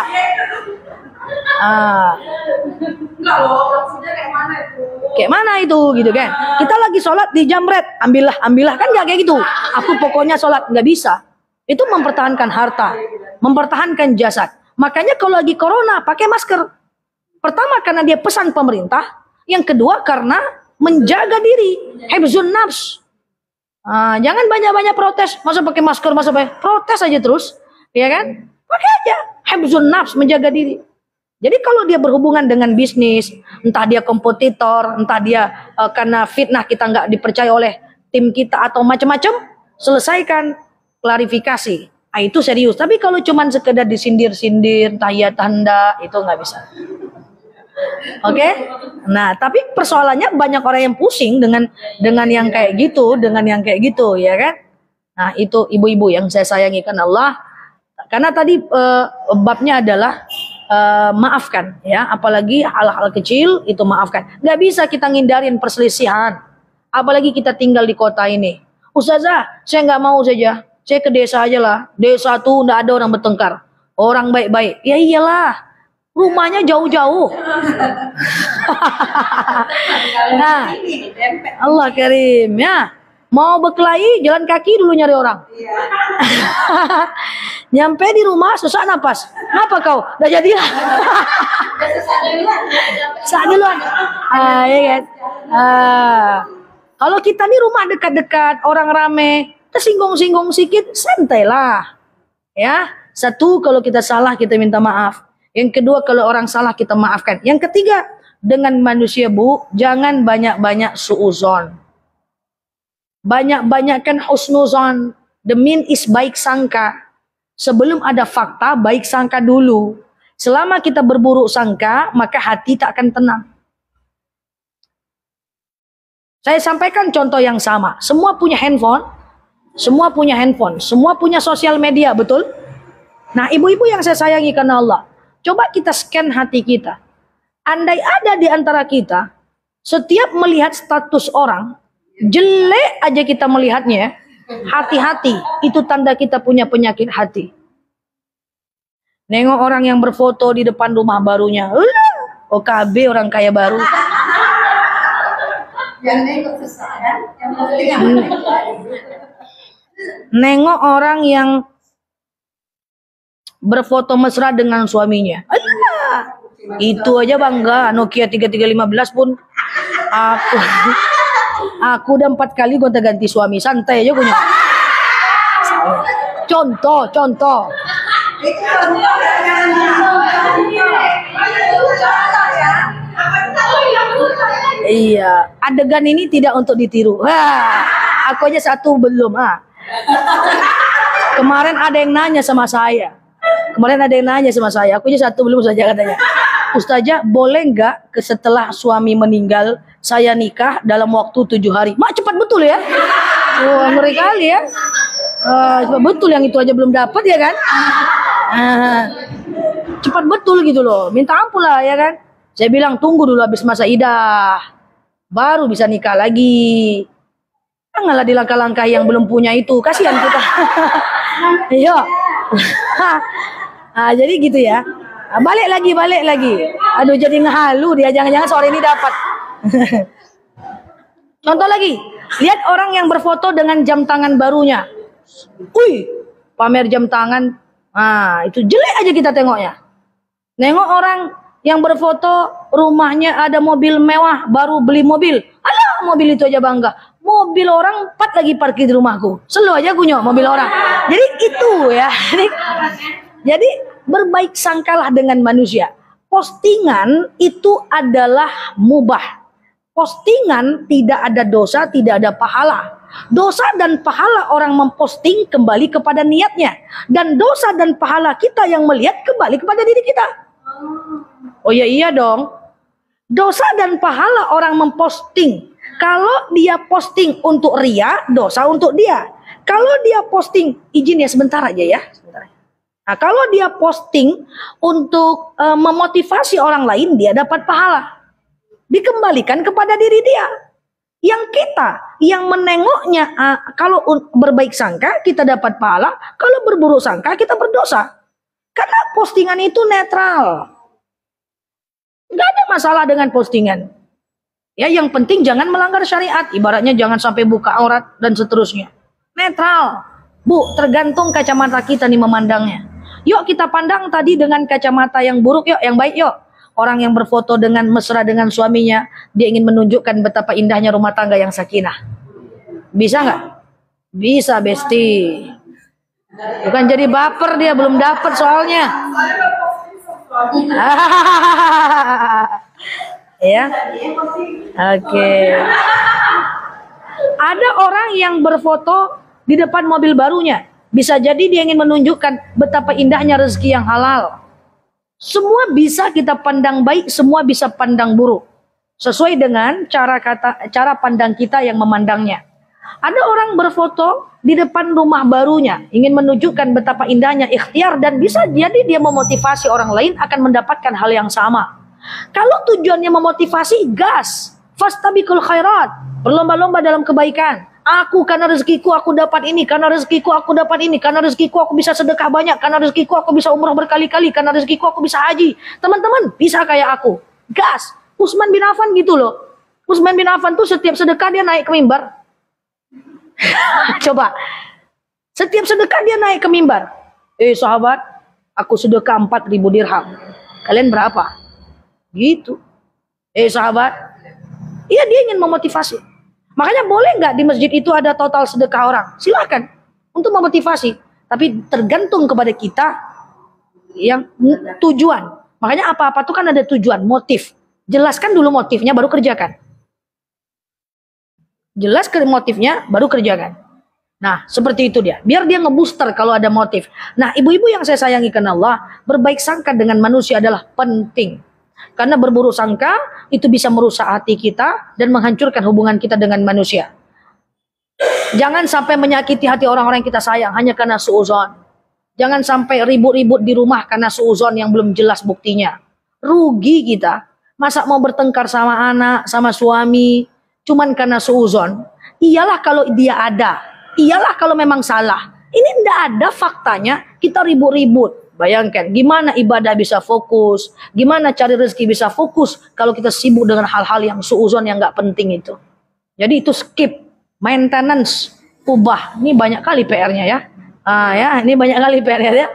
Kayak mana itu gitu kan? Kita lagi sholat di jamret, ambillah kan nggak kayak gitu. Aku pokoknya sholat, nggak bisa. Itu mempertahankan harta, mempertahankan jasad. Makanya kalau lagi corona pakai masker. Pertama karena dia pesan pemerintah, yang kedua karena menjaga diri, hifzun nafs. Jangan banyak-banyak protes, masa pakai masker, protes aja terus, ya kan? Pakai aja hifzun nafs, menjaga diri. Jadi kalau dia berhubungan dengan bisnis, entah dia kompetitor, entah dia karena fitnah kita nggak dipercaya oleh tim kita atau macam-macam, selesaikan, klarifikasi. Itu serius. Tapi kalau cuman sekedar disindir-sindir, entah iya tanda, itu nggak bisa. Oke? Nah, tapi persoalannya banyak orang yang pusing dengan yang kayak gitu, ya kan? Nah, itu ibu-ibu yang saya sayangi kan Allah. Karena tadi babnya adalah maafkan, ya. Apalagi hal-hal kecil itu maafkan. Nggak bisa kita ngindarin perselisihan. Apalagi kita tinggal di kota ini. Ustazah, saya nggak mau saja. Saya ke desa aja lah. Desa tuh nggak ada orang bertengkar. Orang baik-baik. Ya iyalah. rumahnya jauh-jauh. Nah, Allah karim ya. Mau berkelahi jalan kaki dulu nyari orang. Nyampe di rumah sesak napas. Kenapa kau? Udah jadilah. Sesak duluan. Ya kan? Kalau kita di rumah dekat-dekat, orang rame, tersinggung-singgung sedikit, santailah. Ya, satu, kalau kita salah kita minta maaf. Yang kedua, kalau orang salah kita maafkan. Yang ketiga, dengan manusia Bu, jangan banyak-banyak suuzon. Banyak-banyakkan husnuzon. The mean is baik sangka. Sebelum ada fakta, baik sangka dulu. Selama kita berburuk sangka, maka hati tak akan tenang. Saya sampaikan contoh yang sama. Semua punya handphone. Semua punya handphone. Semua punya sosial media, betul? Nah, ibu-ibu yang saya sayangi karena Allah. Coba kita scan hati kita. Andai ada di antara kita, setiap melihat status orang, jelek aja kita melihatnya, hati-hati. Itu tanda kita punya penyakit hati. Nengok orang yang berfoto di depan rumah barunya. OKB orang kaya baru. Nengok orang yang berfoto mesra dengan suaminya. Itu aja bangga. Nokia 3315 pun aku udah 4 kali gonta-ganti suami. Santai aja punya. Contoh. Iya, adegan ini tidak untuk ditiru. Aku aja satu belum. Kemarin ada yang nanya sama saya. Aku aja satu belum saja katanya. Ustazah, boleh nggak setelah suami meninggal saya nikah dalam waktu 7 hari? Mak, cepat betul ya. Ngeri kali ya. Cepat betul, yang itu aja belum dapat ya kan. Cepat betul gitu loh. Minta ampun lah ya kan. Saya bilang tunggu dulu habis masa idah. Baru bisa nikah lagi. Janganlah dilangkah-langkah yang belum punya itu. Kasihan kita. Iya. Jadi gitu ya. Balik lagi. Aduh, jadi ngehalu dia. Jangan-jangan sore ini dapat. Contoh lagi. Lihat orang yang berfoto dengan jam tangan barunya. Pamer jam tangan. Itu jelek aja kita tengoknya. Nengok orang yang berfoto rumahnya ada mobil mewah, baru beli mobil. Alah, mobil itu aja bangga. Mobil orang 4 lagi parkir di rumahku. Selalu aja gunyok mobil orang. Jadi itu ya. Jadi berbaik sangkalah dengan manusia. Postingan itu adalah mubah. Postingan tidak ada dosa, tidak ada pahala. Dosa dan pahala orang memposting kembali kepada niatnya. Dan dosa dan pahala kita yang melihat kembali kepada diri kita. Oh ya iya dong. Dosa dan pahala orang memposting. Kalau dia posting untuk ria, dosa untuk dia. Kalau dia posting, izin ya sebentar aja ya. Nah, kalau dia posting untuk memotivasi orang lain, dia dapat pahala. Dikembalikan kepada diri dia. Yang kita, yang menengoknya, kalau berbaik sangka, kita dapat pahala. Kalau berburuk sangka, kita berdosa. Karena postingan itu netral. Nggak ada masalah dengan postingan. Ya, yang penting jangan melanggar syariat. Ibaratnya jangan sampai buka aurat dan seterusnya. Netral. Bu, tergantung kacamata kita nih memandangnya. Yuk kita pandang tadi dengan kacamata yang buruk, yuk yang baik yuk. Orang yang berfoto dengan mesra dengan suaminya, dia ingin menunjukkan betapa indahnya rumah tangga yang sakinah. Bisa nggak? Bisa, Besti. Bukan jadi baper, dia belum dapat soalnya. Ya, oke. Ada orang yang berfoto di depan mobil barunya. Bisa jadi dia ingin menunjukkan betapa indahnya rezeki yang halal. Semua bisa kita pandang baik, semua bisa pandang buruk. Sesuai dengan cara pandang kita yang memandangnya. Ada orang berfoto di depan rumah barunya, ingin menunjukkan betapa indahnya ikhtiar, dan bisa jadi dia memotivasi orang lain akan mendapatkan hal yang sama. Kalau tujuannya memotivasi, gas, fastabiqul khairat, berlomba-lomba dalam kebaikan. Aku karena rezekiku aku dapat ini, karena rezekiku aku dapat ini, karena rezekiku aku bisa sedekah banyak, karena rezekiku aku bisa umrah berkali-kali, karena rezekiku aku bisa haji. Teman-teman, bisa kayak aku. Gas. Utsman bin Affan gitu loh. Utsman bin Affan tuh setiap sedekah dia naik ke mimbar. Coba. Setiap sedekah dia naik ke mimbar. Sahabat, aku sedekah 4.000 dirham. Kalian berapa? Gitu. Sahabat. Iya, dia ingin memotivasi. Makanya boleh nggak di masjid itu ada total sedekah orang? Silakan untuk memotivasi. Tapi tergantung kepada kita yang tujuan. Makanya apa-apa tuh kan ada tujuan, motif. Jelaskan dulu motifnya, baru kerjakan. Jelas motifnya, baru kerjakan. Nah, seperti itu dia. Biar dia ngebooster kalau ada motif. Nah, ibu-ibu yang saya sayangi karena Allah, berbaik sangka dengan manusia adalah penting. Karena berburuk sangka itu bisa merusak hati kita dan menghancurkan hubungan kita dengan manusia. Jangan sampai menyakiti hati orang-orang yang kita sayang hanya karena suuzon. Jangan sampai ribut-ribut di rumah karena suuzon yang belum jelas buktinya. Rugi kita. Masa mau bertengkar sama anak, sama suami, cuman karena suuzon. Iyalah kalau dia ada. Iyalah kalau memang salah. Ini tidak ada faktanya, kita ribut-ribut. Bayangkan, gimana ibadah bisa fokus, gimana cari rezeki bisa fokus kalau kita sibuk dengan hal-hal yang suuzon yang nggak penting itu. Jadi itu skip, maintenance, ubah. Ini banyak kali PR-nya ya. Ini banyak kali PR-nya ya.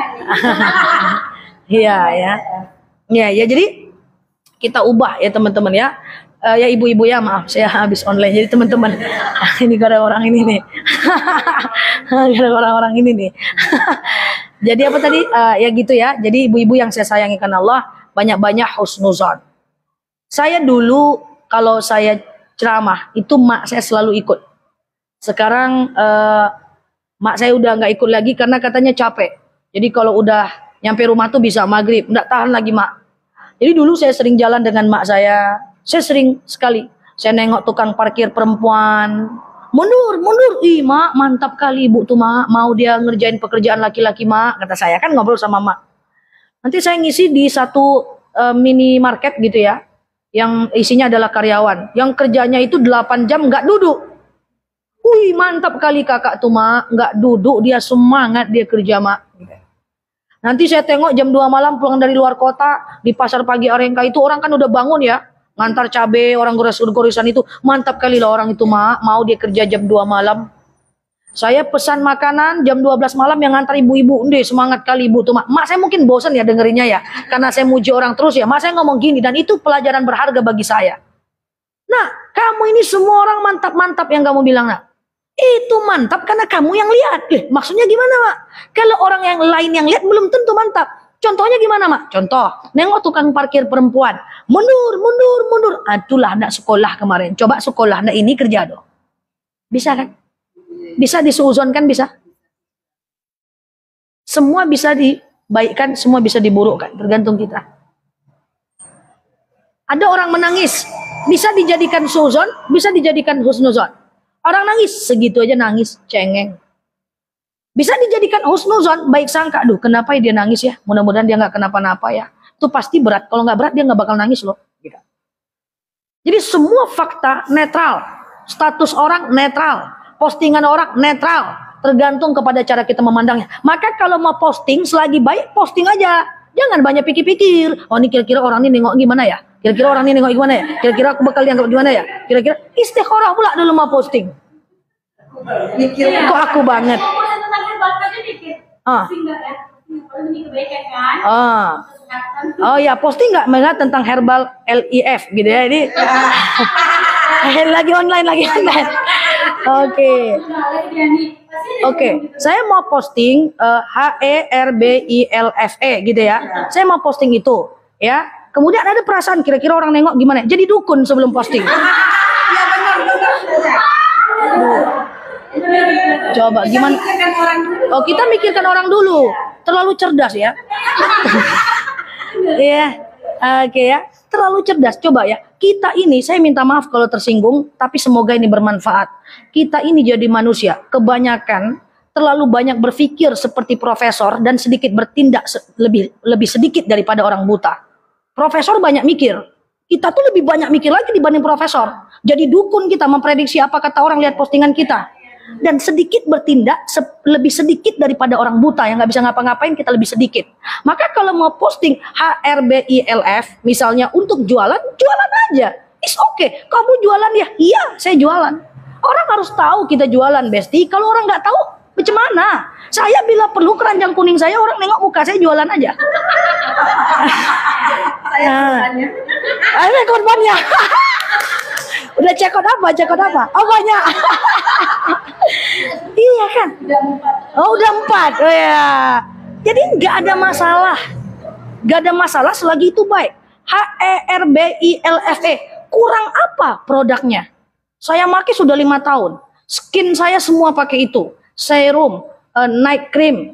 Iya ya. Ya, jadi kita ubah ya teman-teman ya. Ya ibu-ibu ya, maaf saya habis online. Jadi teman-teman, ini gara orang ini nih. Gara orang-orang ini nih. Jadi apa tadi? Ya gitu ya. Jadi ibu-ibu yang saya sayangi karena Allah, banyak-banyak husnuzon. Saya dulu kalau saya ceramah itu mak saya selalu ikut. Sekarang mak saya udah nggak ikut lagi karena katanya capek. Jadi kalau udah nyampe rumah tuh bisa maghrib, nggak tahan lagi mak. Jadi dulu saya sering jalan dengan mak saya sering sekali. Saya nengok tukang parkir perempuan. Mundur. Ih, mak, mantap kali ibu tuh, mak. Mau dia ngerjain pekerjaan laki-laki, mak. Kata saya, kan ngobrol sama mak. Nanti saya ngisi di satu minimarket gitu ya. Yang isinya adalah karyawan. Yang kerjanya itu 8 jam nggak duduk. Wih, mantap kali kakak tuh, mak. Nggak duduk, dia semangat dia kerja, mak. Nanti saya tengok jam 2 malam pulang dari luar kota. Di pasar pagi Arengka itu orang kan udah bangun ya. Ngantar cabe, orang goresan itu. Mantap kali lah orang itu, mak. Mau dia kerja jam 2 malam. Saya pesan makanan jam 12 malam yang ngantar ibu-ibu. Semangat kali ibu tuh, mak. Mak saya mungkin bosan ya dengerinnya ya. Karena saya muji orang terus ya. Mak saya ngomong gini. Dan itu pelajaran berharga bagi saya. Nah, kamu ini semua orang mantap-mantap yang kamu bilang, nak. Itu mantap karena kamu yang lihat. Maksudnya gimana, mak? Kalau orang yang lain yang lihat belum tentu mantap. Contohnya gimana, mak? Contoh, nengok tukang parkir perempuan. Mundur. Itulah anak sekolah kemarin. Coba sekolah anak ini kerja dong. Bisa kan? Bisa disuuzon kan? Bisa. Semua bisa dibaikkan, semua bisa diburukkan. Tergantung kita. Ada orang menangis. Bisa dijadikan suuzon, bisa dijadikan husnuzon. Orang nangis, segitu aja nangis, cengeng. Bisa dijadikan husnuzon, baik sangka. Aduh, kenapa dia nangis ya? Mudah-mudahan dia nggak kenapa-napa ya. Itu pasti berat. Kalau nggak berat, dia nggak bakal nangis loh. Gitu. Jadi semua fakta netral. Status orang netral. Postingan orang netral. Tergantung kepada cara kita memandangnya. Maka kalau mau posting, selagi baik, posting aja. Jangan banyak pikir-pikir. Oh, ini kira-kira orang ini nengok gimana ya? Kira-kira orang ini nengok gimana ya? Kira-kira aku bakal dianggap gimana ya? Kira-kira istikharah pula dulu mau posting. Kok aku banget? Oh ya, posting nggak melihat tentang herbal LIF gitu ya? Ini lagi online. Oke. Saya mau posting HERBILFE gitu ya. Saya mau posting itu ya. Kemudian ada perasaan kira-kira orang nengok gimana? Jadi dukun sebelum posting. Coba gimana? Oh, kita mikirkan orang dulu. Terlalu cerdas ya. Iya. Oke ya. Terlalu cerdas. Coba ya. Kita ini, saya minta maaf kalau tersinggung, tapi semoga ini bermanfaat. Kita ini jadi manusia, kebanyakan terlalu banyak berpikir seperti profesor dan sedikit bertindak lebih sedikit daripada orang buta. Profesor banyak mikir, Kita tuh lebih banyak mikir lagi dibanding profesor. Jadi dukun kita memprediksi apa kata orang lihat postingan kita. Dan sedikit bertindak lebih sedikit daripada orang buta yang nggak bisa ngapa-ngapain, kita lebih sedikit. Maka kalau mau posting HRBILF misalnya untuk jualan, jualan aja. It's okay. Kamu jualan ya? Iya, saya jualan. Orang harus tahu kita jualan, Besti. Kalau orang nggak tahu, macam mana? Saya bila perlu keranjang kuning saya, orang nengok muka saya, jualan aja. Saya korbannya. Udah cekot apa? Cekot apa? Oh banyak. Iya kan? Oh udah 4. Oh ya. Jadi nggak ada masalah. Nggak ada masalah selagi itu baik. HERBILFE. Kurang apa produknya? Saya pakai sudah 5 tahun. Skin saya semua pakai itu. Serum, night cream,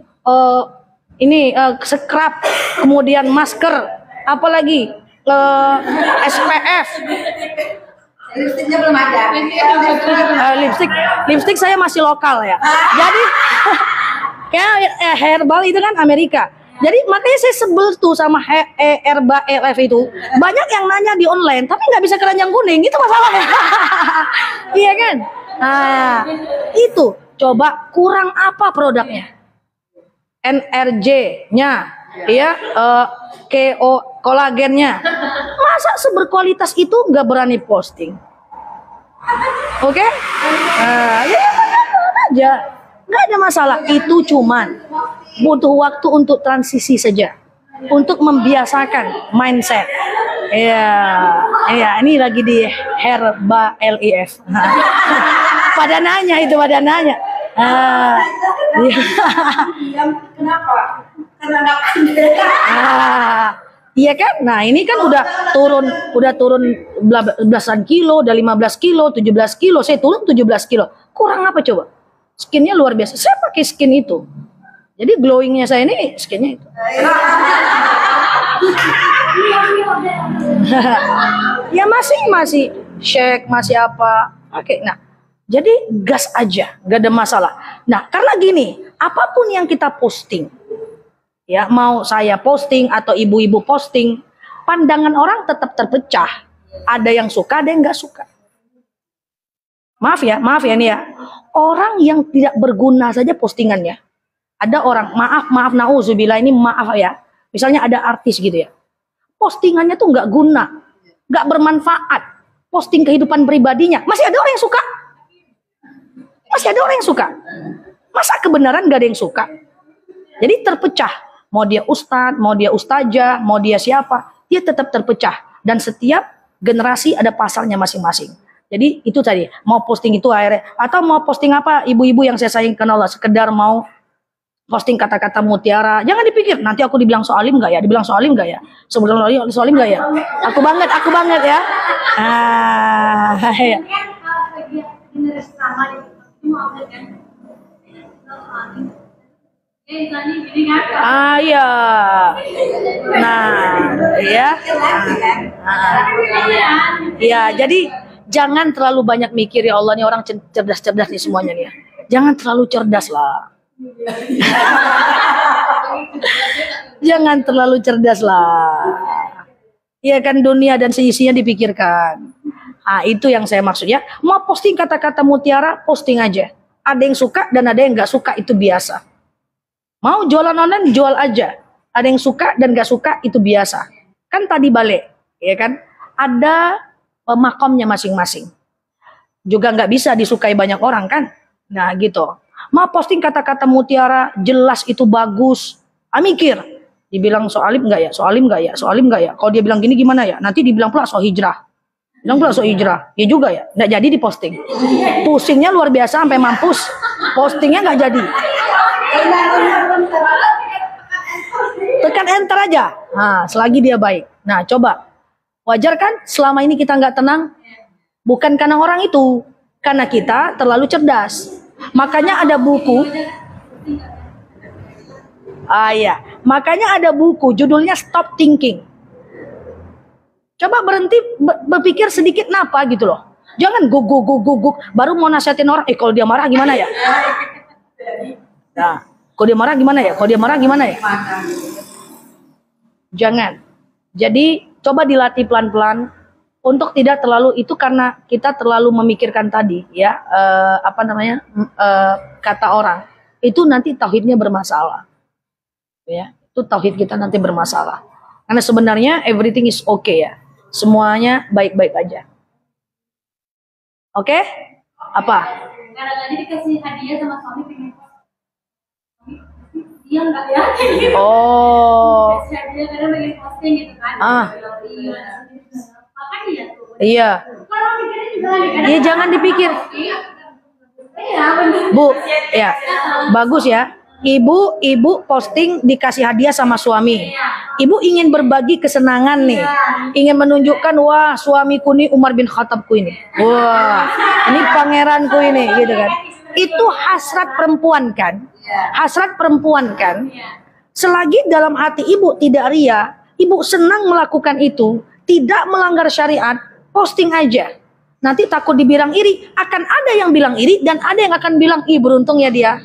scrub, kemudian masker, apalagi SPF. Lipstiknya belum ada. Lipstik saya masih lokal ya. Jadi kayak herbal itu kan Amerika. Jadi makanya saya sebel tuh sama herbal LF itu. Banyak yang nanya di online, tapi nggak bisa keranjang kuning. Itu masalahnya. Iya kan? Nah, itu coba kurang apa produknya? NRJ-nya, ya, kolagennya. Masa seberkualitas itu nggak berani posting? Oke? Ya aja, nggak ada masalah. Itu cuman butuh waktu untuk transisi saja, untuk membiasakan mindset. Iya, ini lagi di Herba LIF. Pada nanya. Kenapa? Karena nggak pandai. Iya kan? Nah ini kan udah turun belasan kilo, udah 15 kilo, 17 kilo. Saya turun 17 kilo. Kurang apa coba? Skinnya luar biasa. Saya pakai skin itu. Jadi glowingnya saya ini skinnya itu. Ya masih shake, masih apa. Oke, nah. Jadi gas aja, gak ada masalah. Nah, karena gini, apapun yang kita posting, ya mau saya posting atau ibu-ibu posting, pandangan orang tetap terpecah. Ada yang suka, ada yang gak suka. Maaf ya nih ya. Orang yang tidak berguna saja postingannya. Ada orang, maaf nauzubillah, ini maaf ya. Misalnya ada artis gitu ya. Postingannya tuh gak guna, gak bermanfaat. Posting kehidupan pribadinya, masih ada orang yang suka. Masih ada orang yang suka. Masa kebenaran gak ada yang suka? Jadi terpecah. Mau dia ustadz, mau dia ustazah, mau dia siapa, dia tetap terpecah. Dan setiap generasi ada pasalnya masing-masing. Jadi itu tadi, mau posting itu akhirnya, atau mau posting apa, ibu-ibu yang saya sayangkan Allah, sekedar mau posting kata-kata mutiara. Jangan dipikir, nanti aku dibilang soalim gak ya? Dibilang soalim gak ya? Sebenarnya soalim gak ya? Aku banget ya. Ya. Iya. Nah, ya. Ya, jadi jangan terlalu banyak mikir ya Allah nih orang cerdas-cerdas nih semuanya nih ya. Jangan terlalu cerdas lah. Jangan terlalu cerdas lah. Ya kan dunia dan seisinya dipikirkan. Itu yang saya maksud ya. Mau posting kata-kata mutiara, posting aja. Ada yang suka dan ada yang gak suka, itu biasa. Mau jualan online, jual aja. Ada yang suka dan gak suka, itu biasa. Kan tadi balik, ya kan? Ada makomnya masing-masing. Juga gak bisa disukai banyak orang kan? Nah gitu. Mau posting kata-kata mutiara, jelas itu bagus. Mikir. Dibilang soalim gak ya? Soalim gak ya? Soalim gak ya? Kalau dia bilang gini gimana ya? Nanti dibilang pula so hijrah. Bilang pula so hijrah. Ya juga ya. Nggak jadi diposting. Pusingnya luar biasa sampai mampus. Postingnya nggak jadi. Tekan enter aja. Nah, selagi dia baik. Nah, coba. Wajar kan selama ini kita nggak tenang? Bukan karena orang itu. Karena kita terlalu cerdas. Makanya ada buku. Iya. Makanya ada buku judulnya Stop Thinking. Coba berhenti berpikir sedikit napa gitu loh. Jangan guguk baru mau nasihatin orang. Kalau dia marah gimana ya? Nah, kalau dia marah gimana ya? Kalau dia marah gimana ya? Jangan. Jadi coba dilatih pelan-pelan. untuk tidak terlalu itu karena kita terlalu memikirkan tadi ya kata orang itu nanti tauhidnya bermasalah ya, itu tauhid kita nanti bermasalah karena sebenarnya everything is okay ya, semuanya baik-baik aja. Oke? Apa? Kadang-kadang dikasih hadiah sama suami pengen dia enggak ya gitu. Oh. Kasih hadiah kadang pengen posting gitu kan. Makanya ya tuh. Iya. Kalau mikirnya juga kadang. Iya, jangan dipikir. Iya, benar. Bu, ya. Bagus ya. Ibu posting dikasih hadiah sama suami. Ibu ingin berbagi kesenangan nih. Ingin menunjukkan, wah suamiku nih Umar bin Khattabku ini. Wah, ini pangeranku ini gitu kan. Itu hasrat perempuan kan? Hasrat perempuan kan? Selagi dalam hati ibu tidak ria, ibu senang melakukan itu, tidak melanggar syariat, posting aja. Nanti takut dibilang iri, akan ada yang bilang iri dan ada yang akan bilang, ih beruntung ya dia.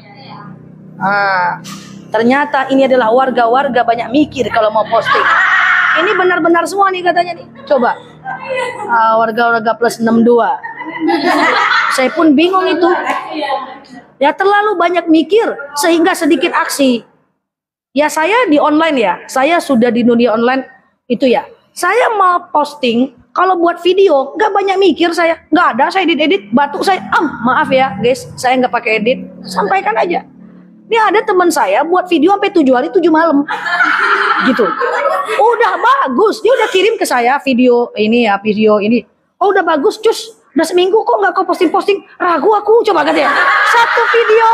Ternyata ini adalah warga-warga banyak mikir kalau mau posting. Ini benar-benar semua nih katanya nih. Coba warga-warga plus 62. Saya pun bingung itu. Ya terlalu banyak mikir sehingga sedikit aksi. Ya saya di online ya. Saya sudah di dunia online itu ya. Saya mau posting kalau buat video nggak banyak mikir saya. Nggak ada saya edit batuk saya. Maaf ya guys, saya nggak pakai edit. Sampaikan aja. Ini ada teman saya buat video sampai 7 hari 7 malam. Gitu. Udah bagus. Dia udah kirim ke saya video ini ya, video ini. Oh udah bagus, cus. Udah seminggu kok nggak kau posting-posting. Ragu aku, coba katanya. Satu video.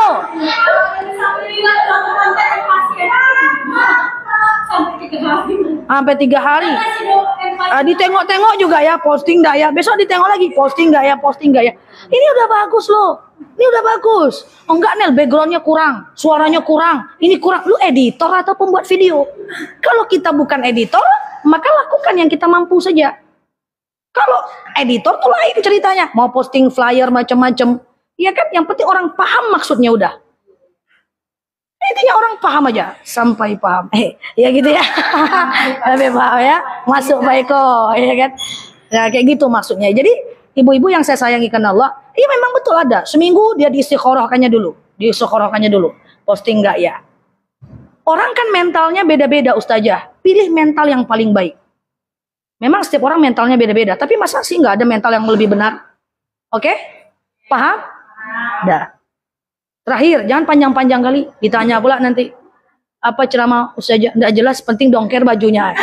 Sampai 3 hari. Ditengok-tengok juga ya, posting nggak ya. Besok ditengok lagi, posting nggak ya, posting nggak ya. Ini udah bagus loh. Ini udah bagus. Oh enggak Nel, backgroundnya kurang, suaranya kurang, ini kurang. Lu editor atau pembuat video? Kalau kita bukan editor, maka lakukan yang kita mampu saja. Kalau editor tuh lain ceritanya. Mau posting flyer macam-macam. Iya kan? Yang penting orang paham maksudnya udah. Intinya orang paham aja. Sampai paham. Ya gitu ya. Lebih paham ya. Masuk baiko. Ya kan? Nah kayak gitu maksudnya. Jadi ibu-ibu yang saya sayangi karena Allah. Iya memang betul ada. Seminggu dia diistikharahkannya dulu. Diistikharahkannya dulu. Posting enggak ya. Orang kan mentalnya beda-beda Ustazah. Pilih mental yang paling baik. Memang setiap orang mentalnya beda-beda, tapi masa sih nggak ada mental yang lebih benar? Oke? Paham? Dah. Terakhir, jangan panjang-panjang kali. Ditanya pula nanti, apa ceramah Ustazah? Nggak jelas, penting dongker bajunya.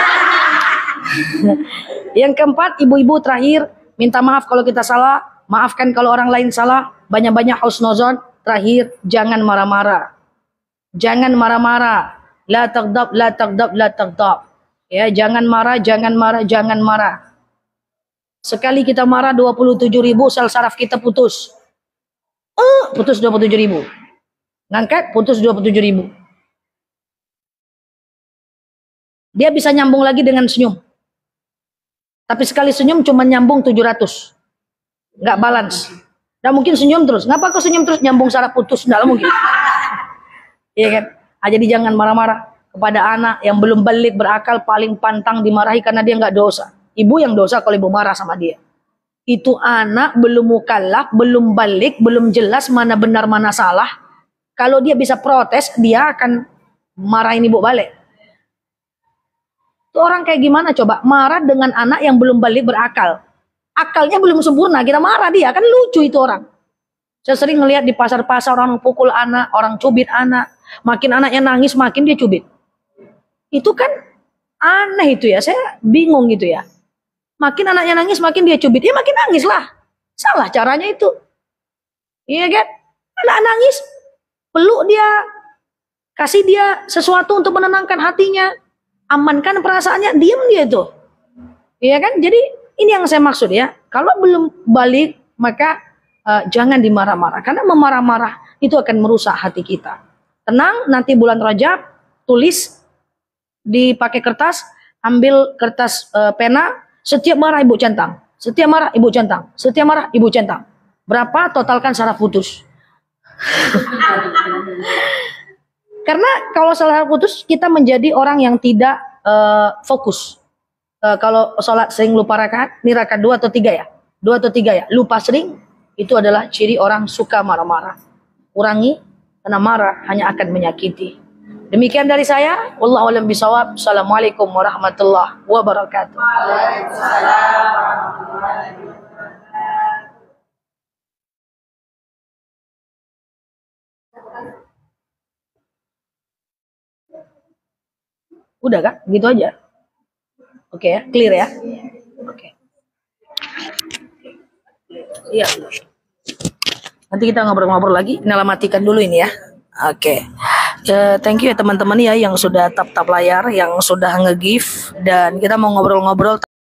Yang keempat, ibu-ibu terakhir, minta maaf kalau kita salah, maafkan kalau orang lain salah, banyak-banyak husnuzon. Terakhir, jangan marah-marah. Jangan marah-marah. La taghdab, la taghdab, la taghdab. Ya, jangan marah, jangan marah, jangan marah. Sekali kita marah 27.000 sel saraf kita putus. Putus 27.000. Ngangkat putus 27.000. Dia bisa nyambung lagi dengan senyum. Tapi sekali senyum cuma nyambung 700. Nggak balance. Nggak mungkin senyum terus. Ngapa kau senyum terus nyambung saraf putus? Nggak mungkin. Iya kan? Jadi jangan marah-marah. Kepada anak yang belum balik berakal paling pantang dimarahi karena dia nggak dosa. Ibu yang dosa kalau ibu marah sama dia. Itu anak belum mukallaf, belum balik, belum jelas mana benar mana salah. Kalau dia bisa protes, dia akan marahin ibu balik. Itu orang kayak gimana coba? Marah dengan anak yang belum balik berakal. Akalnya belum sempurna, kita marah dia. Kan lucu itu orang. Saya sering ngelihat di pasar-pasar orang pukul anak, orang cubit anak. Makin anaknya nangis, makin dia cubit. Itu kan aneh itu ya, saya bingung gitu ya. Makin anaknya nangis, makin dia cubit, ya makin nangis lah. Salah caranya itu. Iya kan? Anak nangis, peluk dia, kasih dia sesuatu untuk menenangkan hatinya, amankan perasaannya, diam dia itu. Iya kan? Jadi ini yang saya maksud ya. Kalau belum balik, maka jangan dimarah-marah. Karena memarah-marah itu akan merusak hati kita. Tenang, nanti bulan Rajab, tulis, dipakai kertas, ambil kertas pena, setiap marah ibu centang, setiap marah ibu centang, setiap marah ibu centang. Berapa totalkan saraf putus? Karena kalau saraf putus kita menjadi orang yang tidak fokus. kalau sholat sering lupa rakaat, ini rakaat 2 atau 3 ya? 2 atau 3 ya? Lupa sering, itu adalah ciri orang suka marah-marah. Kurangi, karena marah hanya akan menyakiti. Demikian dari saya. Wallahu a'lam bishawab. Assalamualaikum warahmatullahi wabarakatuh. Udah kak? Gitu aja. Oke ya, clear ya. Oke. Iya. Nanti kita ngobrol-ngobrol lagi. Matikan dulu ini ya. Oke. Thank you ya teman-teman ya yang sudah tap-tap layar, yang sudah nge-give, dan kita mau ngobrol-ngobrol